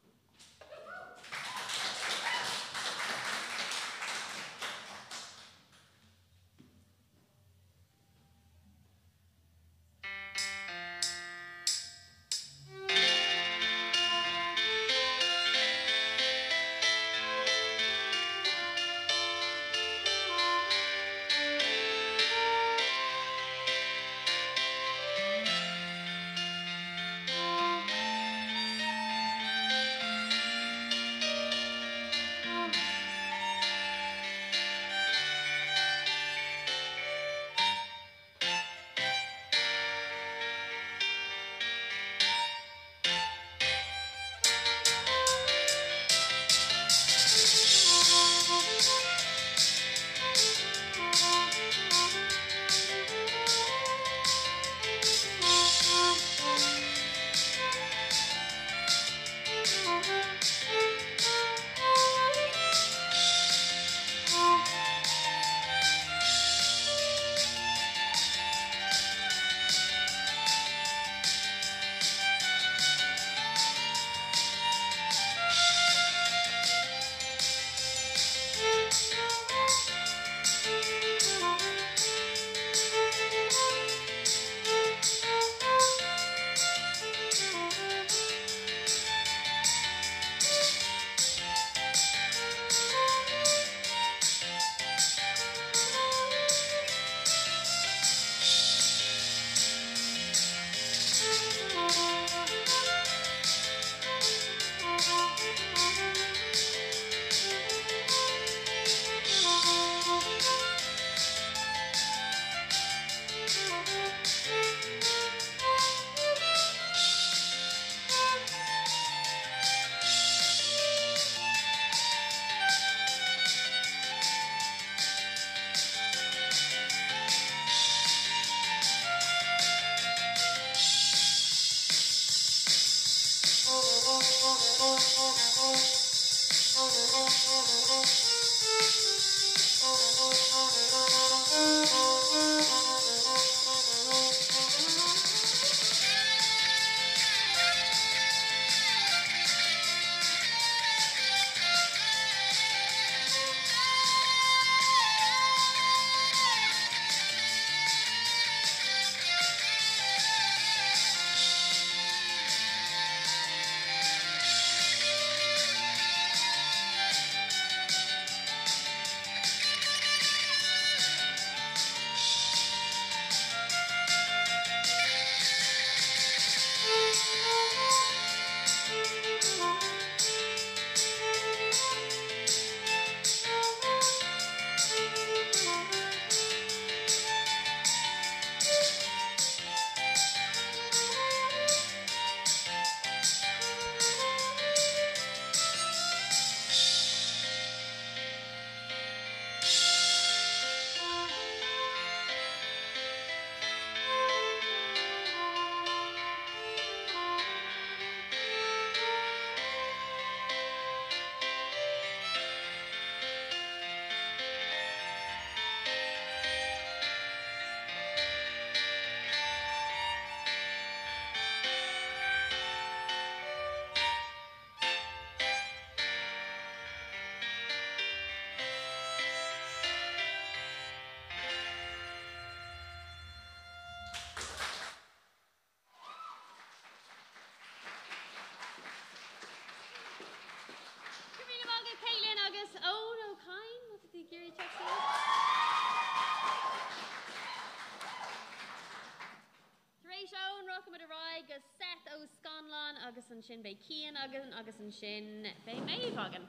agus Seth ó Scanlon agus an sin bei Cian agan agus an sin bei Maeve agan.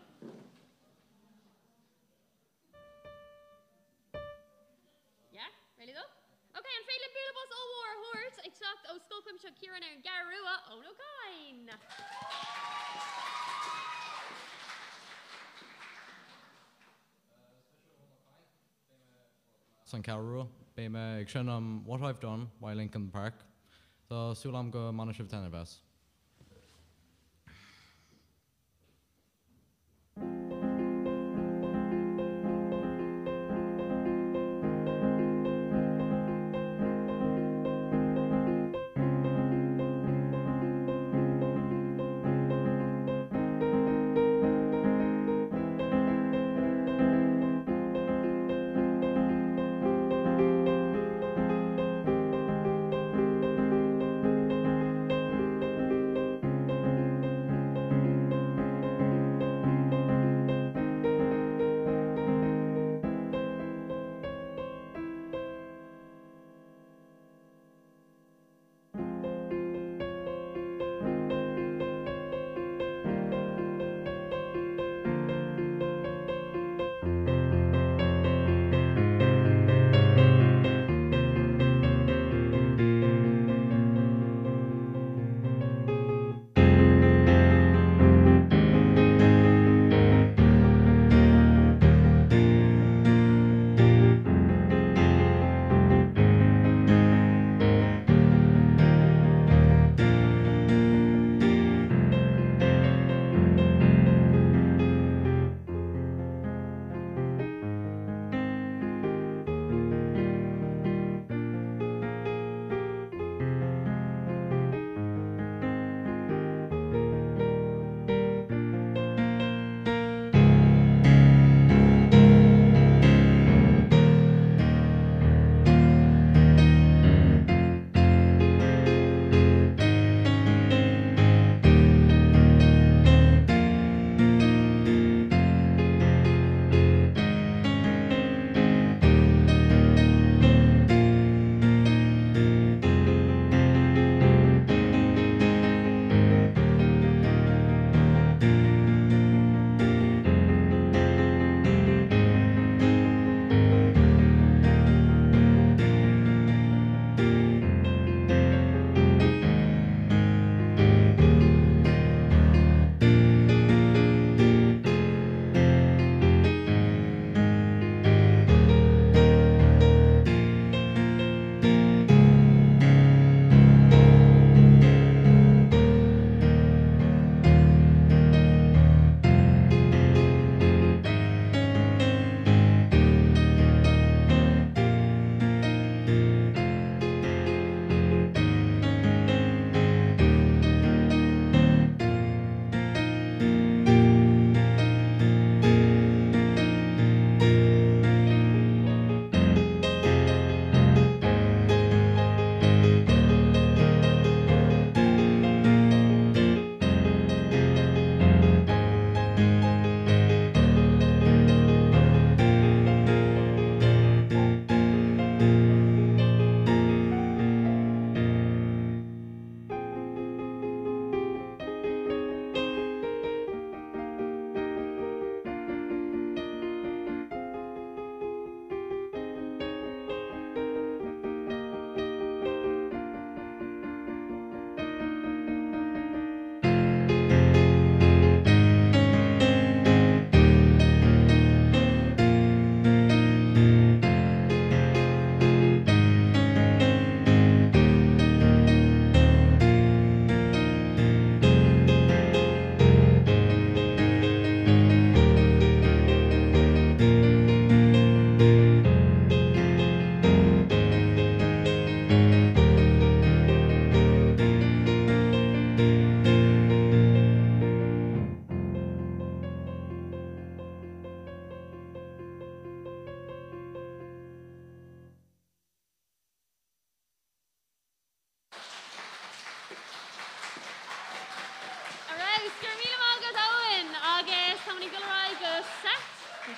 Yeah, ready to go? Okay, and Phelan Bulabus ó War Hort ag seacht ó Sculpim seo Kieran ar Garua ó O'Kain. San Carro, be me ag sin what I've done while Lincoln Park. So súlam go manasibh tenebes.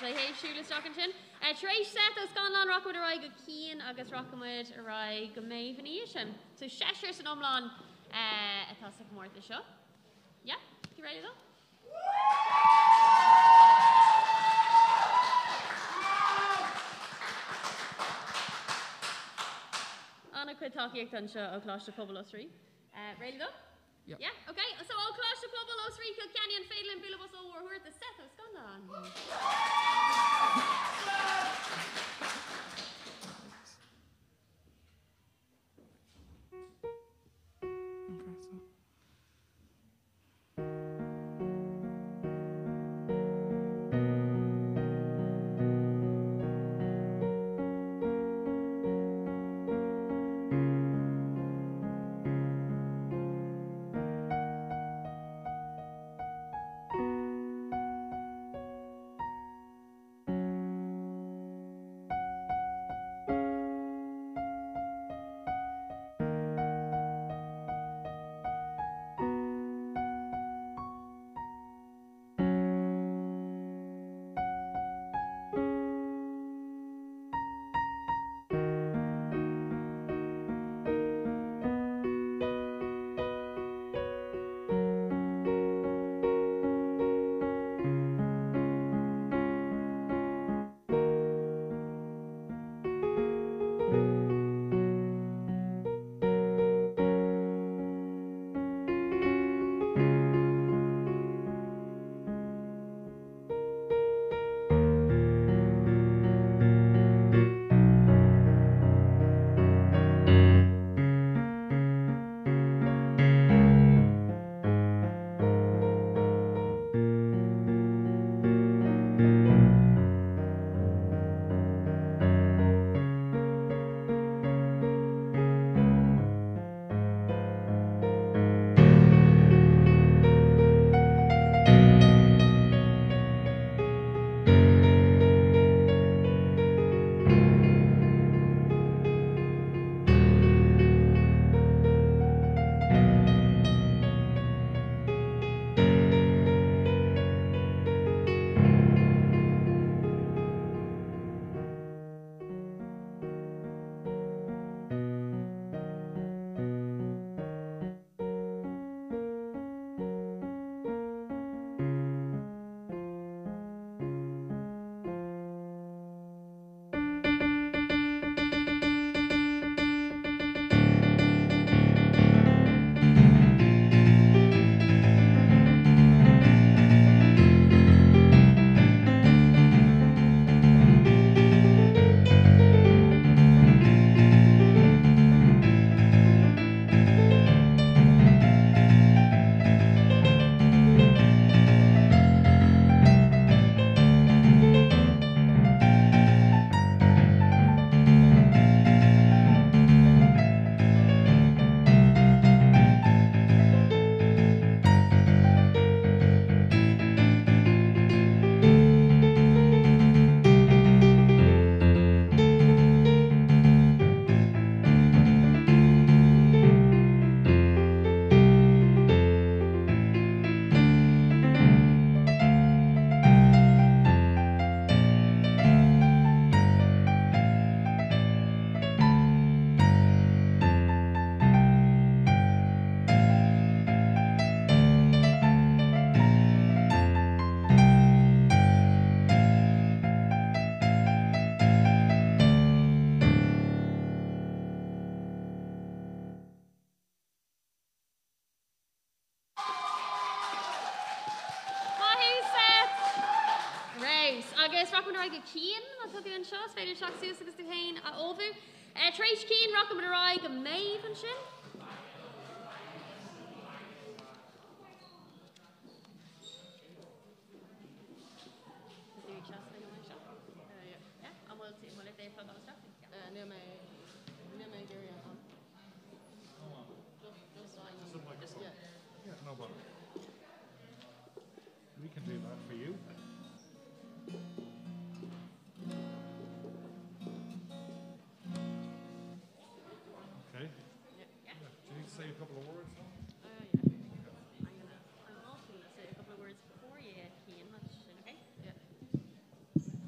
I hate Shula Stocking Chin. Trace set os gan lan rock with a rai go keen agus rock with a rai go maven ishin. So Cheshire and Omlan a toss more the show. Yeah, you ready though? Anna quit talking done show o Clash the Pobble 3. Ready though? Yep. Yeah, okay. So I'll Clash the Pobble 3 Kilkenny and Faidlin Billabus over who are the set of Scanlan. agus rock an raig a Keane, that's what the an shows, féidir seach siús agus the hain a over. Tréis Keane rock an raig a Maeve an sin. Yeah, no bother. We can do that for you. Okay. Yeah. Do you need to say a couple of words? I'm also going to say a couple of words before you, Keane. Okay? Yeah.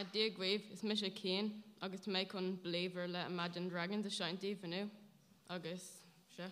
Dig Wave is Misha Kane, agus make on believer let Imagine Dragons a shanty for new. Agus, sure.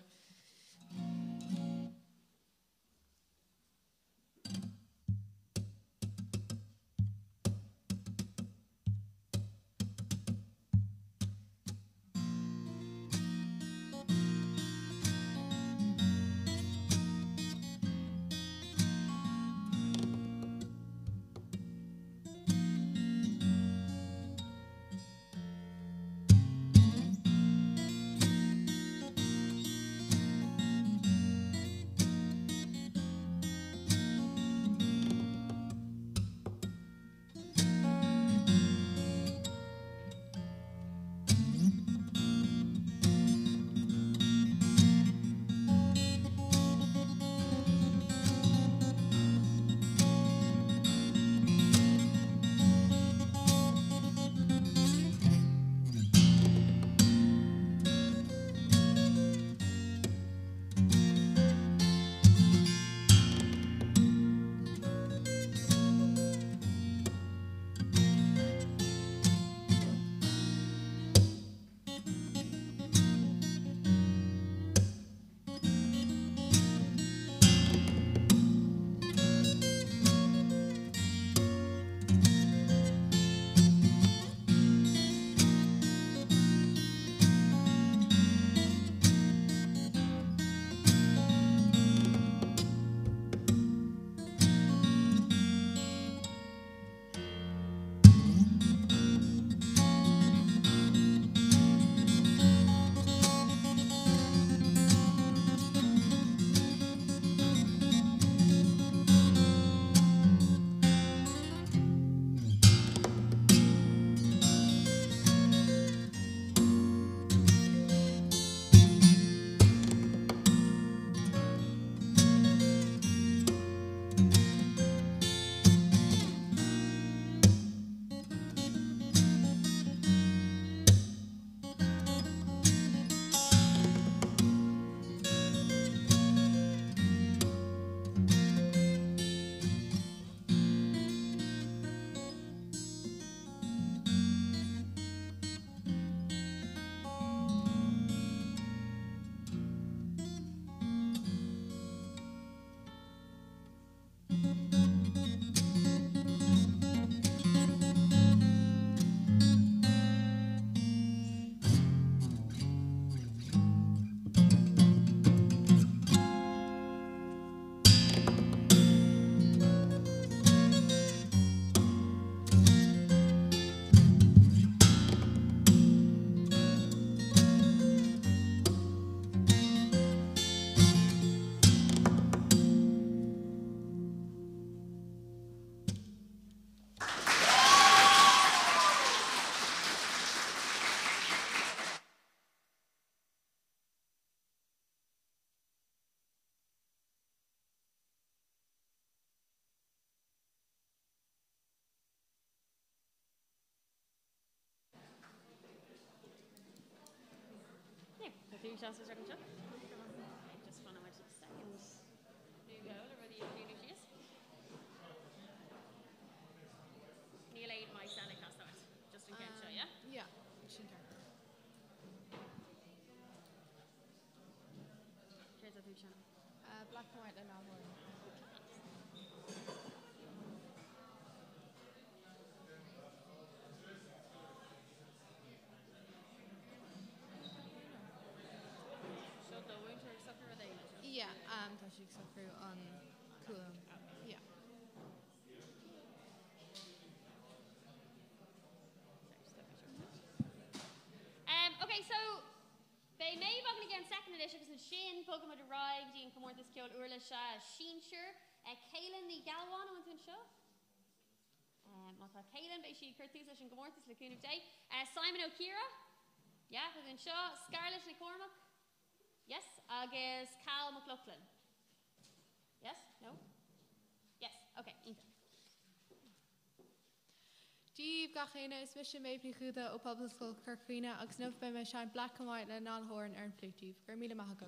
Chance to second shot. Just one of my seconds. There you go. Everybody, you know she is. Neil aid my Santa Claus start. Just in case, yeah? Yeah. Here's a two channel. Black and white and all more. Yeah, tá sí sufrú an cúlam. Yeah. Okay, so they may have again second edition because Shin Pokemon arrived in Comortis killed Urlisha Sheenshire Kaelin the Galwan went in show. Mata Kaelin Beishi Curtis and Comortis Lacuna Day. Simon O'Kira. Yeah, was in show. Scarlett McCormack. Yes, Agus Cal McLaughlin. Yes? No? Yes, okay. Díomh gachéine is mis sem méibní chuúda ó Publiscoil Corcrína agus nuh be me sein black and white le nálthóir ar an flútíh. Gur míle maithagah.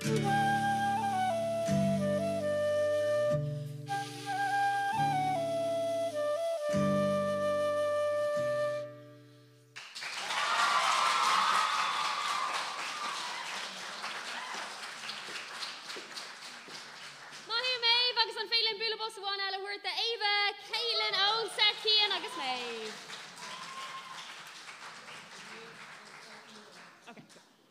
Mahi Maeve agus an féilin bula bus bháin eile huirta Ava, Caelan, Ónsa, Cian agus Maeve. Okay.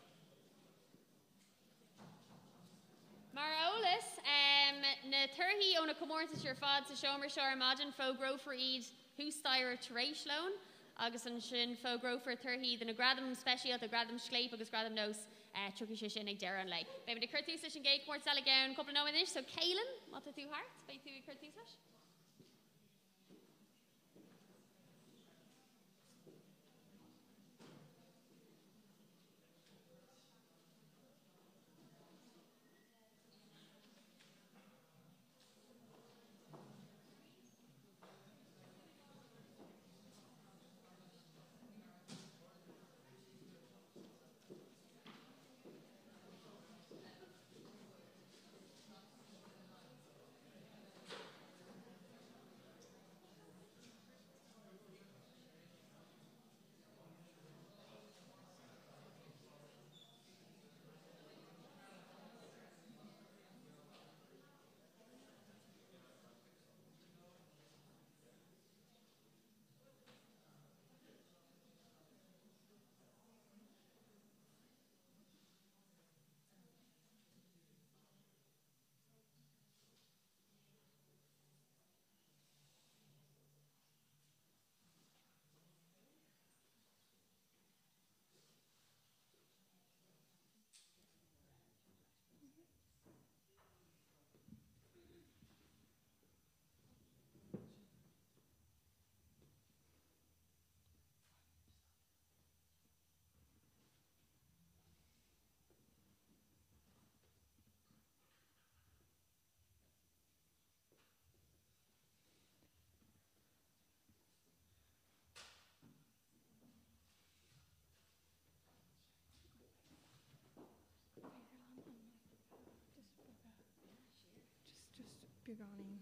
Mar ólas, na turhí ó na comórtas ar fad sa seomar seo imagine fó grofer iad hústair taréis lón, agus an sin fó grofer turhí den na gradam special, the gradam schleip agus gradam nos truci sé sin ag dear an lei. Bé de curtús leis an géig mórt eile gaun cúpla nóin is, so Caelan, mata tú hart, bé tú i curtús leis? Begonin.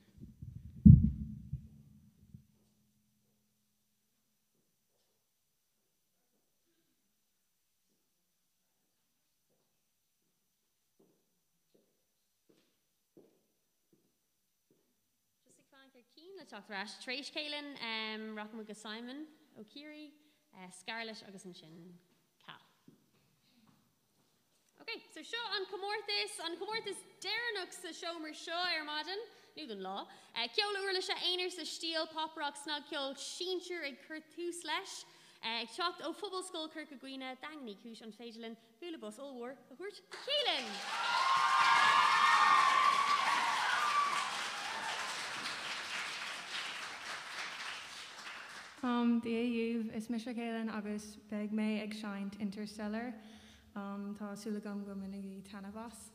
Keen, let's talk thrash. Trish Caelan, Rock'em agus Simon, O'Keery, Scarlett agus an sin Cal. Okay, so show on Comortis Deranux sa Shomer Shaw Armadin, Newton Law. Kyola Urla Sha Einers sa Steel, Pop Rock, Snug Kyo, Sheencher, and Kurtu Slash. Chocked O Football Skull, Kirkaguina, Dangni, Kush on Fagelin, Bulabus, All War, Hurt, Caelan. The AU is Misha Caelan agus beg me ag shint Interstellar tá sulagam go minigi tanavas.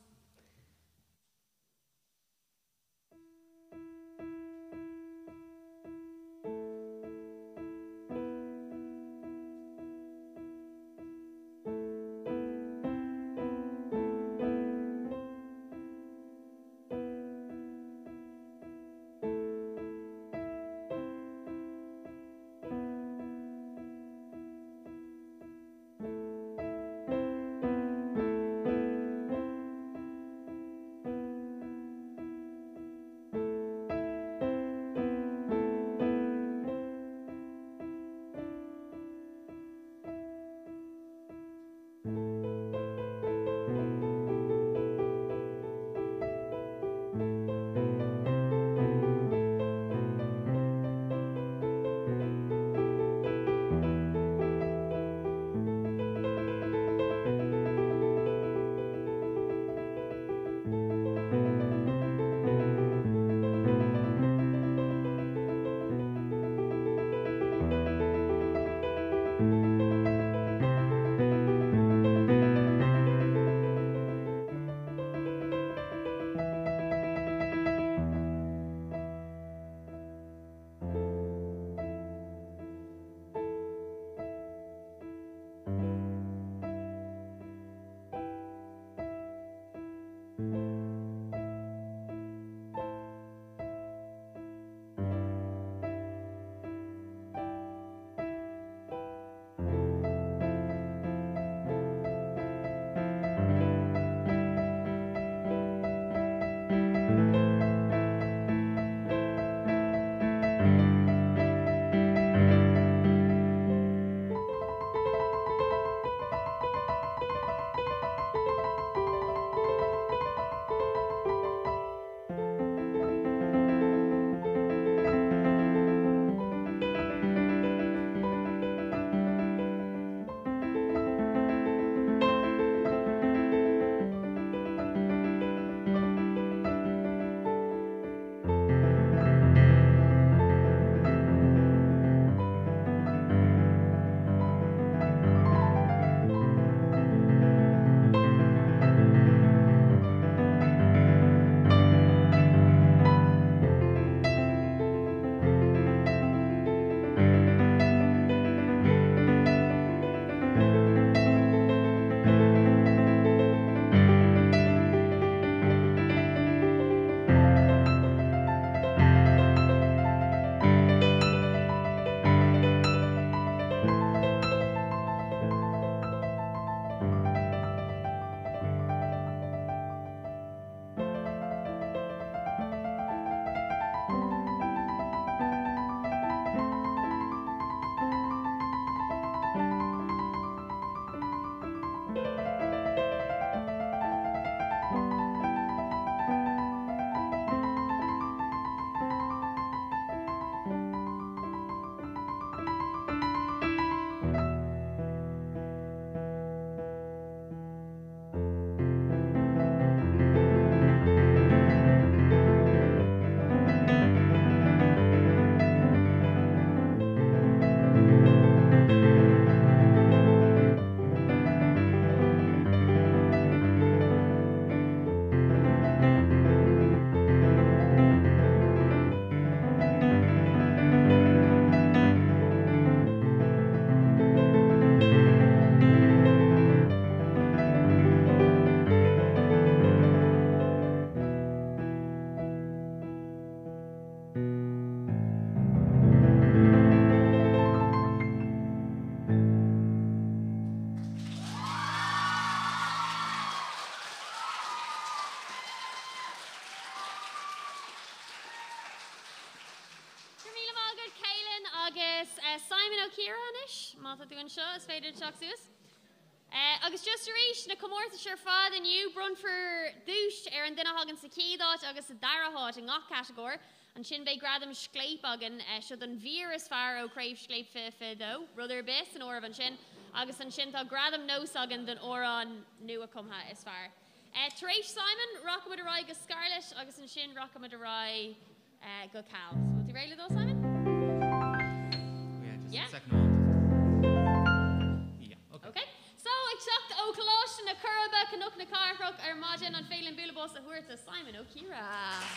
agus Simon O'Kieran-ish, má tá dúin seo, is féidir teach suas. Agus just a rééis na comórta seir fad aniu brun for dúist ar an duine hagan sa céadáit agus a daraháit in ngach categór, an sin bé gradam scléip agan siad an víras fear ó craibh scléip fi dó, rudar bis an orh an sin, agus an sin tá gradam nós agan den órán nua a cumha is fear. Taréis Simon, rockam a roi go Scarlett, agus an sin rockam a roi go Cal. So, what do you réile dó, Simon? Yeah, just a second one. Yeah, okay. Okay. So, ag seacht ó Colóis na Curba Canuck na Carfroch ar Majin an Phelan Bulabos a huirta Simon O'Kira.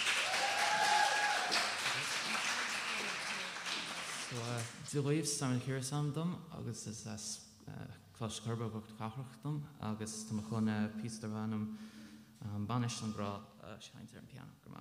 So, the waves Simon O'Kira samdom, agus is Clós Curba Bucht Carfrochdom, agus tamachona piece of ranum banish an gra shines ar an piano gramag.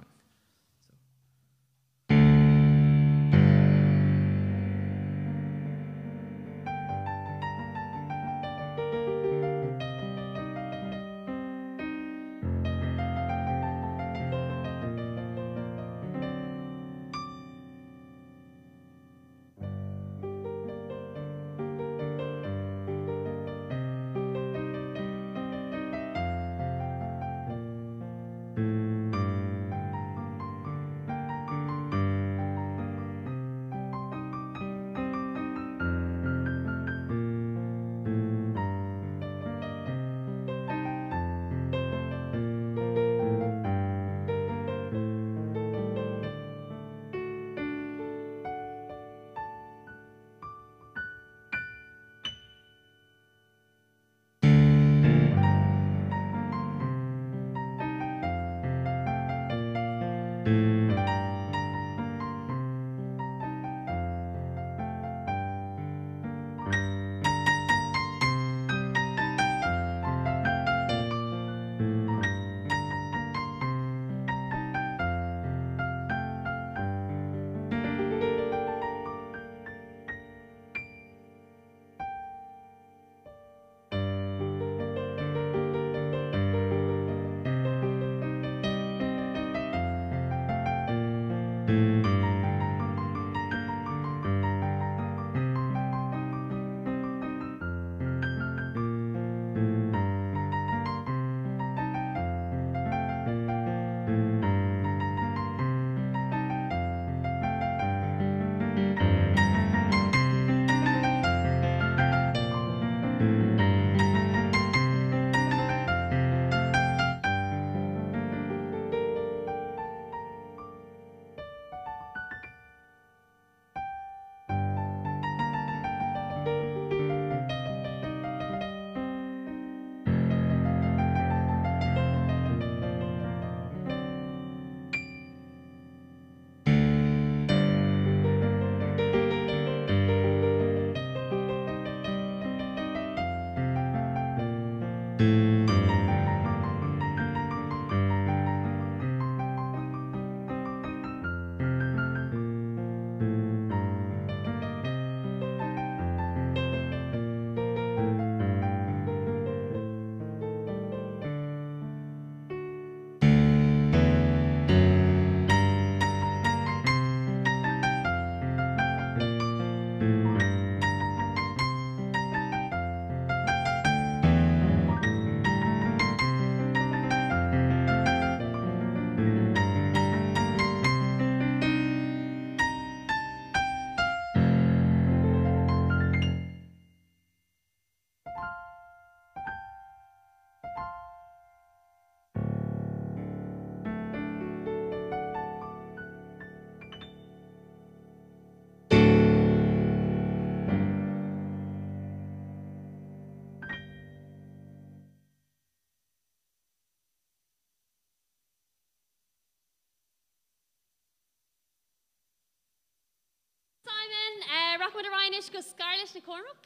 Rockwood Rhinish go Scarlett na Cormac.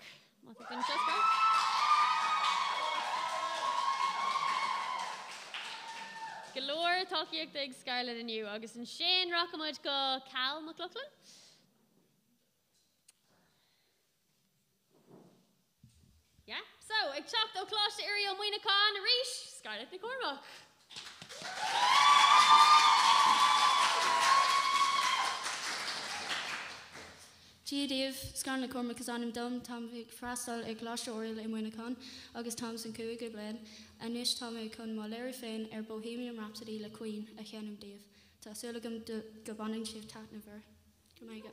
Galore talkiach dig Scarlett and you. August and Shane Rockamud go Cal McLaughlin. Yeah, so ag chocht ó cláiste irí ó muoine cá na ríis, Scarlett na Cormac. Díadíomh Scarna Cormac is an dom, Tom Frastal ag Glasha Oriel in Winnacon, August Thompson Cooga Glen, and Nish Tommy Kun Malary Fane Bohemian Rhapsody La Queen, a Henum Dave. Ta Sulagum de Gabaning Shiv Tatniver. Come on, go.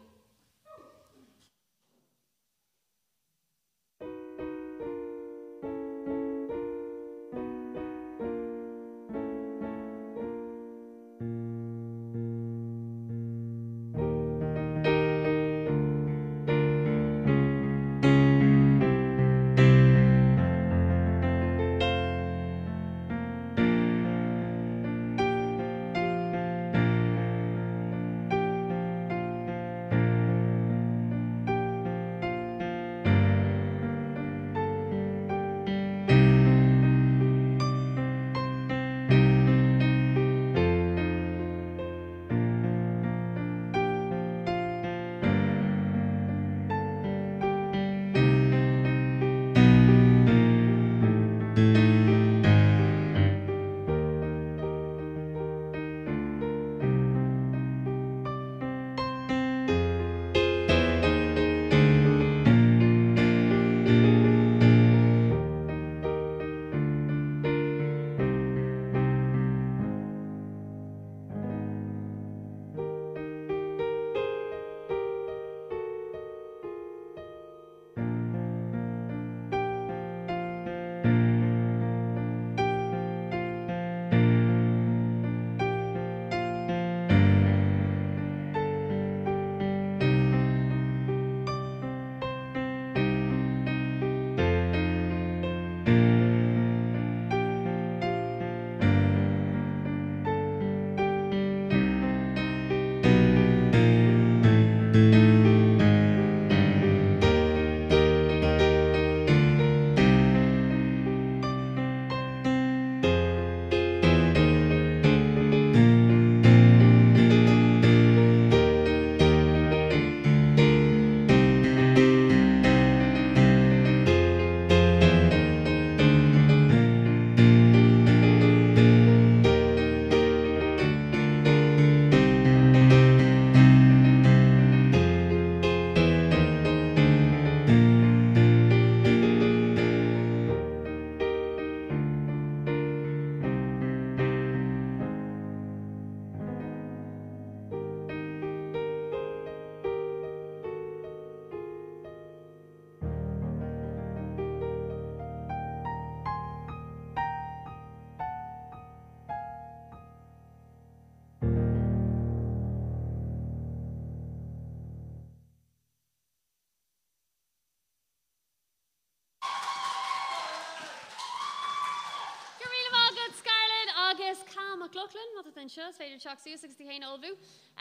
agus Cam McLaughlin, what an seo, féidir teach suasach tí chéine olbhú.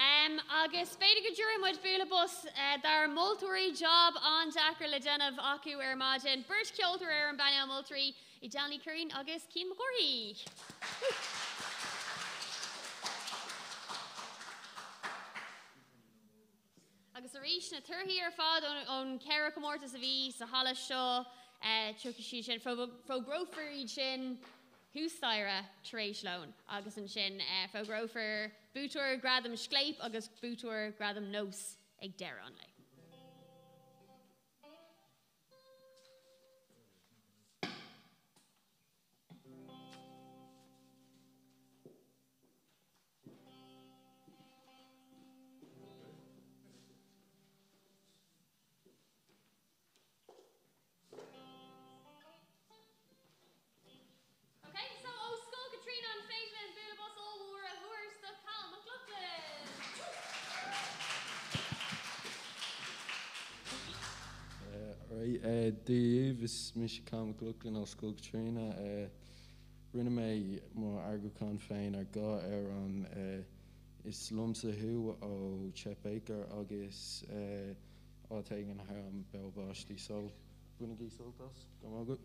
Agus féidir go dúra muid buaile bus dar multúirí job an Dakar le déanamh acu ar maidin, Burt ceoltar ar an baine multúirí I Danny Curran agus Cian McCorthy. Agus a rís na turthaí ar fad ón ceithre comórtas a bhí sa halas seo tucha sí sin fógrófarí sin hústáire taréis leon agus an sin fógrófar bútúir gradam scléip agus bútúir gradam nós ag deire an le. Dave is mis Cam McLaughlin ó Scoil Katrina rinne mé má argúán féin ar gá ar an is lumsa hu ó Chet Baker agus átéigen an Belfastí so buna gí soltas go má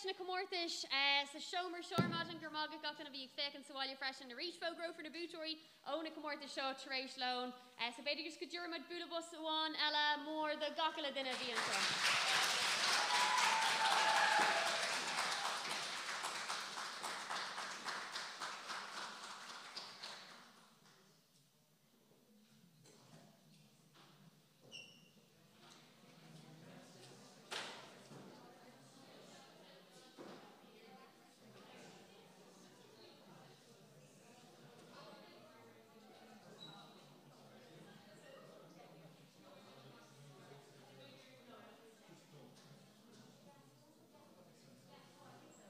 na comórtais sa Shomer Shormad and Germaga got gonna be fake and so while you're fresh in the reach fo grow for the bootory own a comórtais show Teresh Loan so beidir just could Jermad Bulabus one Ella more the Gakala dinna the